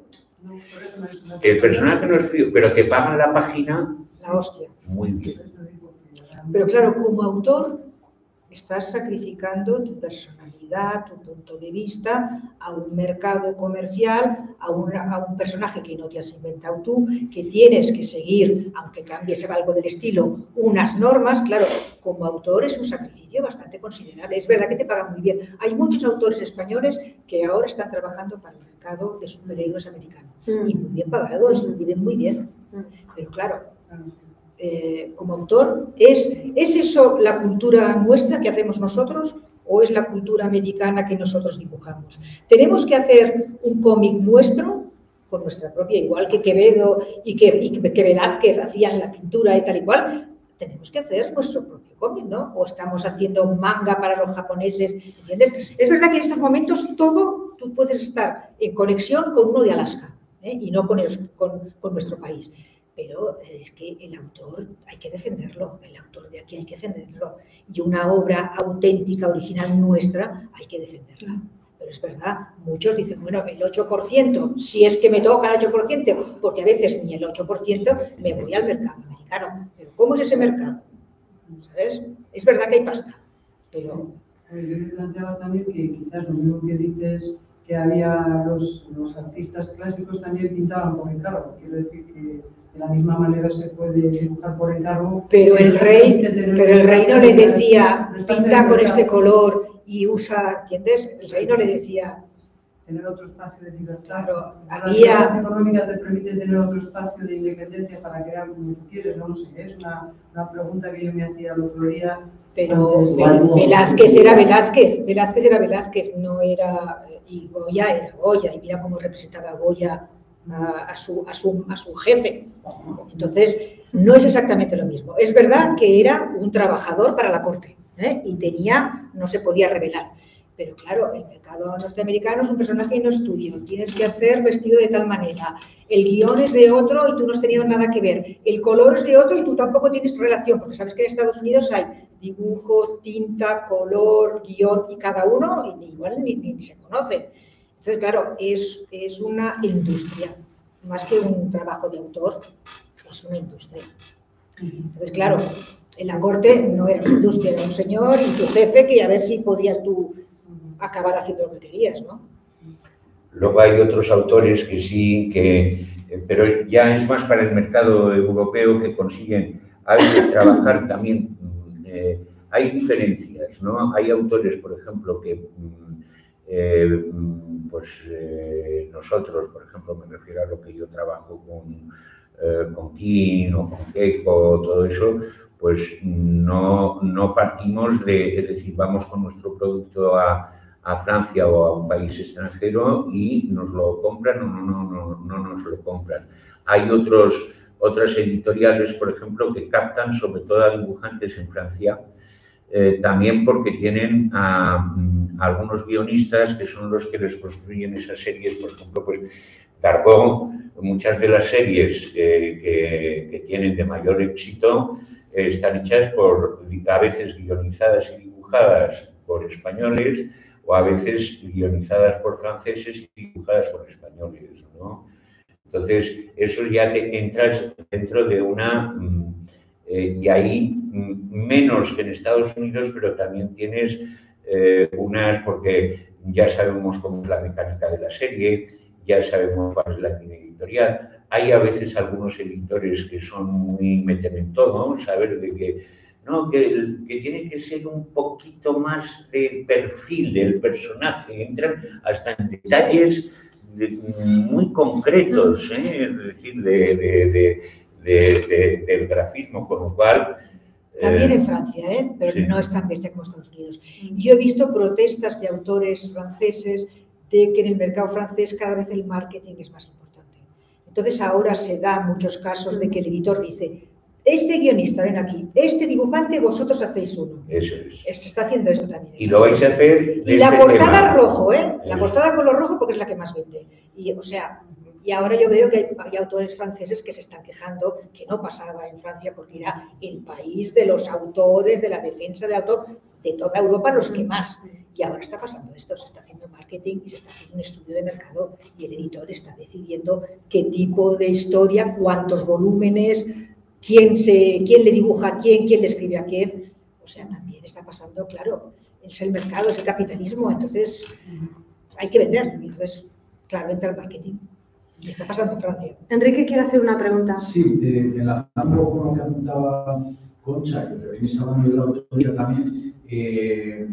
El personaje no es tuyo, pero te pagan la página. La hostia. Muy bien. Pero claro, como autor estás sacrificando tu personalidad, tu punto de vista a un mercado comercial, a, una, a un personaje que no te has inventado tú, que tienes que seguir, aunque cambies algo del estilo, unas normas. Claro, como autor es un sacrificio bastante considerable. Es verdad que te pagan muy bien. Hay muchos autores españoles que ahora están trabajando para el mercado de superhéroes americanos mm. y muy bien pagados, mm. viven muy bien. Mm. Pero claro, Eh, como autor, ¿es, ¿es eso la cultura nuestra que hacemos nosotros o es la cultura americana que nosotros dibujamos? ¿Tenemos que hacer un cómic nuestro, con nuestra propia, igual que Quevedo y que, y que Velázquez hacían la pintura y tal y cual? Tenemos que hacer nuestro propio cómic, ¿no? O estamos haciendo manga para los japoneses, ¿entiendes? Es verdad que en estos momentos todo, tú puedes estar en conexión con uno de Alaska, ¿eh? Y no con, el, con, con nuestro país. Pero es que el autor hay que defenderlo, el autor de aquí hay que defenderlo. Y una obra auténtica, original nuestra, hay que defenderla. Pero es verdad, muchos dicen, bueno, el ocho por ciento, si es que me toca el ocho por ciento, porque a veces ni el ocho por ciento, me voy al mercado americano. Pero ¿cómo es ese mercado? ¿Sabes? Es verdad que hay pasta, pero... Yo me planteaba también que quizás lo mismo que dices, que había los, los artistas clásicos también pintaban por encargo. Quiero decir que de la misma manera se puede dibujar por encargo. Pero el rey, pero el rey no le decía, pinta con este color y usa, ¿entiendes? El rey no le decía... Tener otro espacio de libertad. Claro, la había... libertad económica te permite tener otro espacio de independencia para crear como tú quieres, no, no sé, es una, una pregunta que yo me hacía el otro día. Pero Velázquez era Velázquez, Velázquez era Velázquez, no era... Y Goya era Goya, y mira cómo representaba a Goya a, a, su, a, su, a su jefe. Entonces, no es exactamente lo mismo. Es verdad que era un trabajador para la corte, ¿eh? Y tenía, no se podía revelar. Pero claro, el mercado norteamericano es un personaje y no es tuyo. Tienes que hacer vestido de tal manera. El guión es de otro y tú no has tenido nada que ver. El color es de otro y tú tampoco tienes relación, porque sabes que en Estados Unidos hay dibujo, tinta, color, guión y cada uno y igual ni, ni, ni se conocen. Entonces, claro, es, es una industria. Más que un trabajo de autor, es una industria. Entonces, claro, en la corte no era una industria, era un señor y tu jefe que a ver si podías tú acabar haciendo lo que querías, ¿no? Luego hay otros autores que sí, que, pero ya es más para el mercado europeo que consiguen hay que trabajar también. Eh, hay diferencias, ¿no? Hay autores, por ejemplo, que eh, pues eh, nosotros, por ejemplo, me refiero a lo que yo trabajo con, eh, con King o con Keiko, todo eso, pues no, no partimos de, es decir, vamos con nuestro producto a a Francia o a un país extranjero y nos lo compran o no, no, no, no nos lo compran. Hay otros, otras editoriales, por ejemplo, que captan sobre todo a dibujantes en Francia, eh, también porque tienen a, a algunos guionistas que son los que les construyen esas series. Por ejemplo, pues Dargaud, muchas de las series eh, que, que tienen de mayor éxito eh, están hechas por, a veces guionizadas y dibujadas por españoles, o a veces guionizadas por franceses y dibujadas por españoles, ¿no? Entonces, eso ya te entras dentro de una... Eh, y ahí menos que en Estados Unidos, pero también tienes eh, unas... porque ya sabemos cómo es la mecánica de la serie, ya sabemos cuál es la línea editorial. Hay a veces algunos editores que son muy meten en todo, ¿no? Saber de que... No, que, que tiene que ser un poquito más de perfil del personaje, entran hasta en detalles de, muy concretos, ¿eh? Es decir, de, de, de, de, de, del grafismo, con lo cual... También eh, en Francia, ¿eh? Pero sí. no es tan bestia como Estados Unidos. Yo he visto protestas de autores franceses de que en el mercado francés cada vez el marketing es más importante. Entonces ahora se da muchos casos de que el editor dice, este guionista, ven aquí, este dibujante, vosotros hacéis uno. Eso es. Se está haciendo esto también. Y lo vais a hacer de Y la este portada tema. rojo, ¿eh? La Eso. portada color rojo porque es la que más vende. Y, o sea, y ahora yo veo que hay, hay autores franceses que se están quejando, que no pasaba en Francia porque era el país de los autores, de la defensa del autor, de toda Europa los que más. Y ahora está pasando esto, se está haciendo marketing y se está haciendo un estudio de mercado y el editor está decidiendo qué tipo de historia, cuántos volúmenes, quién, se, quién le dibuja a quién, quién le escribe a quién. O sea, también está pasando, claro, es el mercado, es el capitalismo, entonces hay que vender. Entonces, claro, entra el marketing. Y está pasando en Francia. Enrique quiere hacer una pregunta. Sí, eh, enlazando con lo que apuntaba Concha, que venís hablando de la autoría también, eh,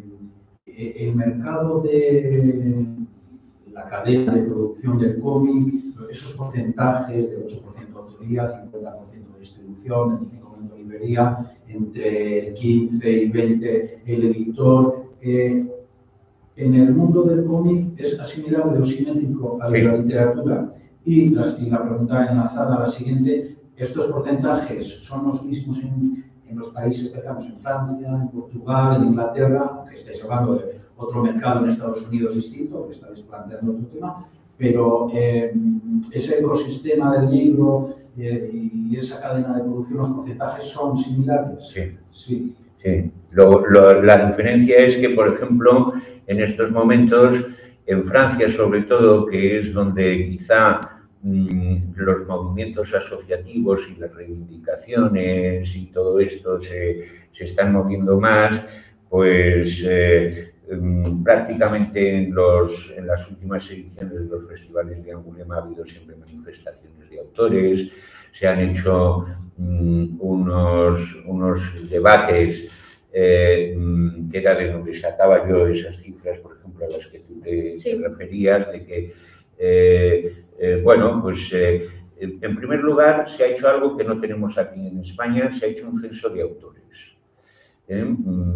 el mercado de la cadena de producción del cómic, esos porcentajes de ocho por ciento de autoría, cincuenta por ciento de distribución, veinticinco por ciento de librería, entre el quince y veinte el editor. Eh, en el mundo del cómic es asimilable o simétrico a sí. la literatura. Y la, y la pregunta enlazada a la siguiente, ¿estos porcentajes son los mismos en, en los países cercanos, en Francia, en Portugal, en Inglaterra, aunque estáis hablando de otro mercado en Estados Unidos distinto, que estáis planteando otro tema, pero eh, ese ecosistema del libro eh, y esa cadena de producción, los porcentajes son similares? Sí. Sí. sí. Lo, lo, la diferencia es que, por ejemplo, en estos momentos, en Francia sobre todo, que es donde quizá mmm, los movimientos asociativos y las reivindicaciones y todo esto se, se están moviendo más, pues eh, mmm, prácticamente en, los, en las últimas ediciones de los festivales de Angoulême ha habido siempre manifestaciones de autores, se han hecho mmm, unos, unos debates Eh, que era de donde sacaba yo esas cifras, por ejemplo, a las que tú te, sí. te referías, de que, eh, eh, bueno, pues eh, en primer lugar se ha hecho algo que no tenemos aquí en España, se ha hecho un censo de autores, ¿eh?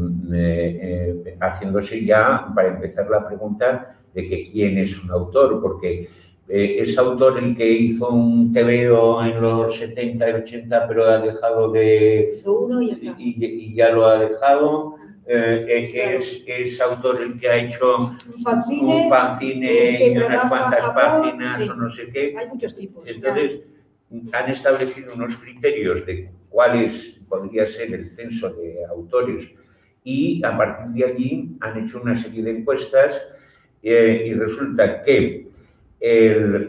Eh, haciéndose ya, para empezar, la pregunta de que quién es un autor, porque Eh, es autor el que hizo un tebeo en los setenta y ochenta, pero ha dejado de... Uno y, ya está. y, y ya lo ha dejado. Eh, eh, claro. es, es autor el que ha hecho un fanzine, un fanzine y unas cuantas Japón, páginas sí. o no sé qué. Hay muchos tipos. Entonces, claro. han establecido unos criterios de cuáles podría ser el censo de autores y a partir de allí han hecho una serie de encuestas eh, y resulta que El,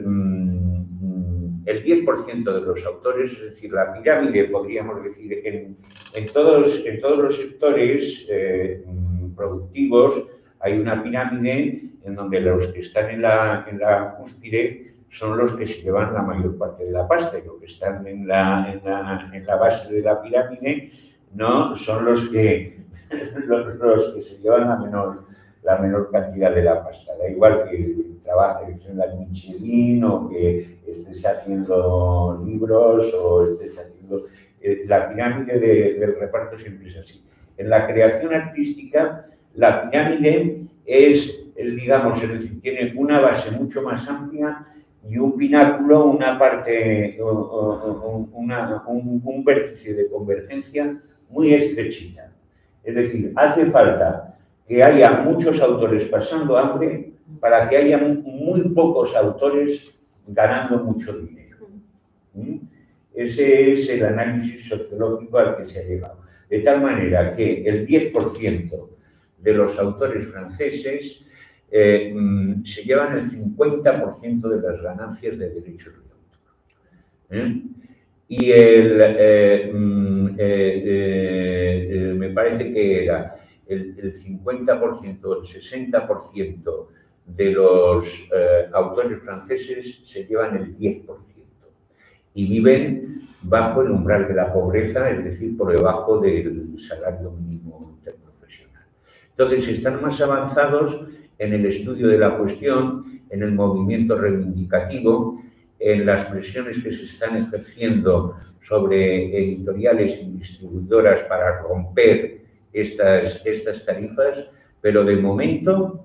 el diez por ciento de los autores, es decir, la pirámide, podríamos decir, en, en, todos, en todos los sectores eh, productivos hay una pirámide en donde los que están en la, en la cúspide son los que se llevan la mayor parte de la pasta y los que están en la, en la, en la base de la pirámide no son los que, los, los que se llevan la menor la menor cantidad de la pasta. Da igual que trabajes en la Michelin o que estés haciendo libros o estés haciendo... Eh, la pirámide de, del reparto siempre es así. En la creación artística, la pirámide es, es, digamos, es decir, tiene una base mucho más amplia y un pináculo, una parte, una, un, un vértice de convergencia muy estrechita. Es decir, hace falta que haya muchos autores pasando hambre para que haya muy pocos autores ganando mucho dinero. ¿Mm? Ese es el análisis sociológico al que se ha llegado. De tal manera que el diez por ciento de los autores franceses eh, se llevan el cincuenta por ciento de las ganancias de derechos de autor. ¿Eh? Y el, eh, eh, eh, me parece que era el, el cincuenta por ciento, el sesenta por ciento de los eh, autores franceses se llevan el diez por ciento y viven bajo el umbral de la pobreza, es decir, por debajo del salario mínimo interprofesional. Entonces, están más avanzados en el estudio de la cuestión, en el movimiento reivindicativo en las presiones que se están ejerciendo sobre editoriales y distribuidoras para romper estas, estas tarifas, pero de momento,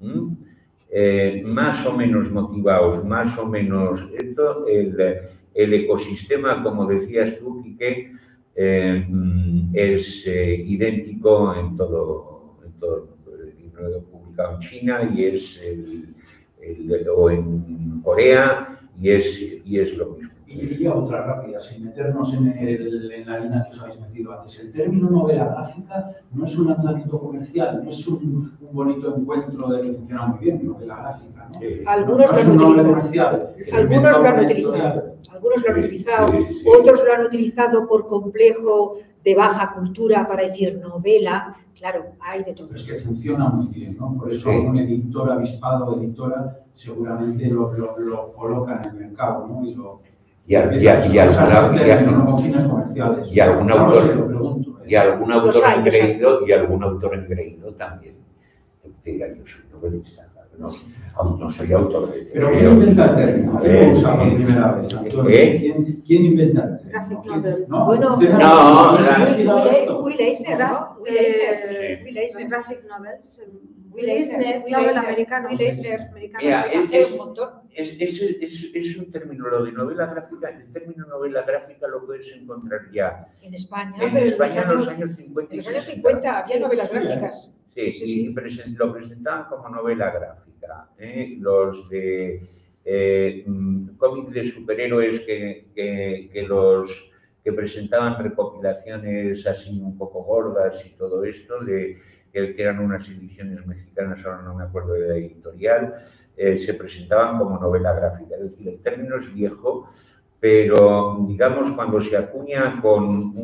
eh, más o menos motivados, más o menos esto, el, el ecosistema, como decías tú, Quique, eh, es eh, idéntico en todo, en todo el mundo. El libro publicado en China y es el, el, o en Corea y es, y es lo mismo. Y diría otra rápida, sin meternos en, el, en la línea que os habéis metido antes. El término novela gráfica no es un lanzamiento comercial, no es un, un bonito encuentro de que funciona muy bien, novela gráfica, ¿no? Sí. Algunos no lo han utilizado. Comercial, Algunos lo han utilizado. Algunos lo han utilizado. Sí, sí. Otros lo han utilizado por complejo de baja cultura para decir novela. Claro, hay de todo. Pero es que funciona muy bien, ¿no? Por eso Sí. un editor avispado o editora seguramente lo, lo, lo coloca en el mercado, ¿no? Y lo... Y, a, y, a, y, alguna, y, a, no con fines comerciales. y algún Claro, autor, sí, lo pregunto, ¿eh? y algún autor Los hay, los hay. engreído y algún autor engreído también. Diga, yo soy novelista, no, no soy autor de... Pero ¿quién inventa el término? ¿Quién lo usa por primera vez? Antonio? ¿Eh? ¿Quién, ¿Quién inventa el término? Graphic novel. ¿No? Bueno, ¿Quién- no, ¿quién la- ha tirado esto? Will Eisner, ¿no? Will Eisner. Eh, Will los Eisner. graphic novels. Will Eisner. Will novel Eisner. americano. Will Eisner. Americano, Mira, sí. es- Hace un montón. Es, es, es, es un término, lo de novela gráfica, el término novela gráfica lo puedes encontrar ya En España, en pero España en los años, años cincuenta en y los años sesenta. cincuenta había Sí, novelas sí, gráficas. Sí, Sí, sí, y sí. presen- lo presentaban como novela gráfica. ¿eh? Los de eh, mm, cómics de superhéroes que, que, que los que presentaban recopilaciones así un poco gordas y todo esto, de, que eran unas ediciones mexicanas, ahora no me acuerdo de la editorial, eh, se presentaban como novela gráfica. Es decir, el término es viejo, pero digamos cuando se acuña con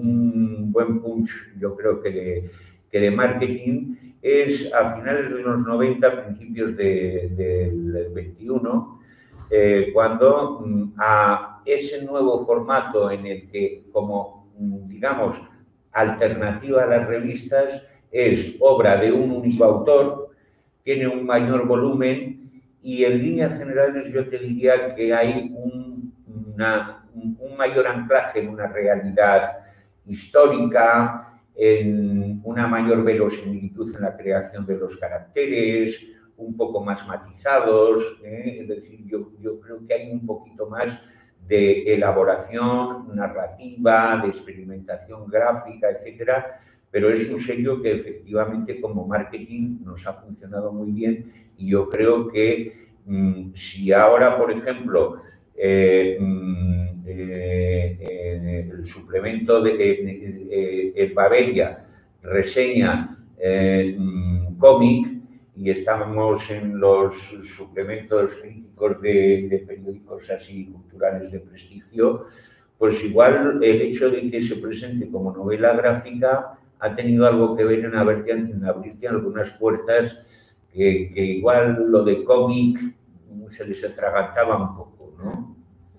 un buen punch, yo creo que de, que de marketing, es a finales de los noventa, principios de, del veintiuno, eh, cuando mm, a ese nuevo formato en el que, como mm, digamos, alternativa a las revistas, es obra de un único autor, tiene un mayor volumen y en líneas generales yo te diría que hay un, una, un, un mayor anclaje en una realidad histórica, en una mayor verosimilitud en la creación de los caracteres, un poco más matizados, ¿eh? Es decir, yo, yo creo que hay un poquito más de elaboración narrativa, de experimentación gráfica, etcétera, pero es un sello que efectivamente como marketing nos ha funcionado muy bien y yo creo que mmm, si ahora, por ejemplo, eh, mmm, eh, eh, el suplemento de eh, eh, eh, Babelia reseña eh, mmm, cómic y estamos en los suplementos críticos de, de periódicos así culturales de prestigio, pues igual el hecho de que se presente como novela gráfica ha tenido algo que ver en abrirte, en abrirte algunas puertas que, que igual lo de cómic se les atragantaba un poco, ¿no?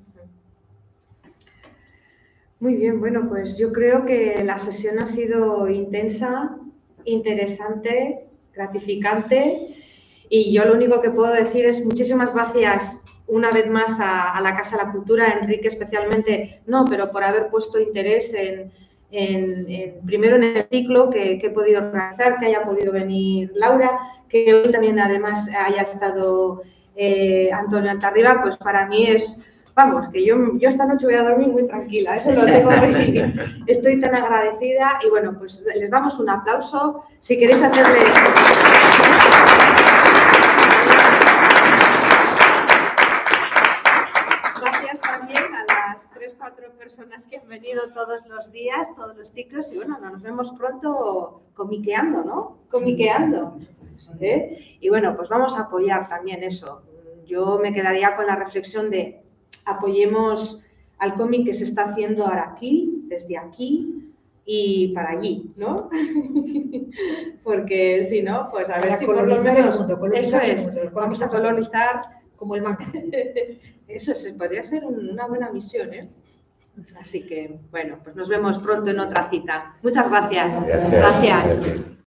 Muy bien, bueno, pues yo creo que la sesión ha sido intensa, interesante, gratificante y yo lo único que puedo decir es muchísimas gracias una vez más a, a la Casa de la Cultura, Enrique especialmente, no, pero por haber puesto interés en, en, en primero en el ciclo que, que he podido organizar, que haya podido venir Laura, que hoy también además haya estado eh, Antonio Altarriba, pues para mí es, vamos, que yo, yo esta noche voy a dormir muy tranquila, eso lo tengo que decir. Estoy tan agradecida y bueno, pues les damos un aplauso. Si queréis hacerle... Gracias también a las tres, cuatro personas que han venido todos los días, todos los ciclos y bueno, nos vemos pronto comiqueando, ¿no? Comiqueando. ¿eh? Y bueno, pues vamos a apoyar también eso. Yo me quedaría con la reflexión de apoyemos al cómic que se está haciendo ahora aquí, desde aquí y para allí, ¿no? Porque si no, pues a ver Para si por lo colonizar el menos mundo, eso colonizar el es, mundo, vamos a colonizar, como el manga. eso se podría ser un- una buena misión, ¿eh? Así que, bueno, pues nos vemos pronto en otra cita. Muchas gracias. Gracias. Gracias. Gracias.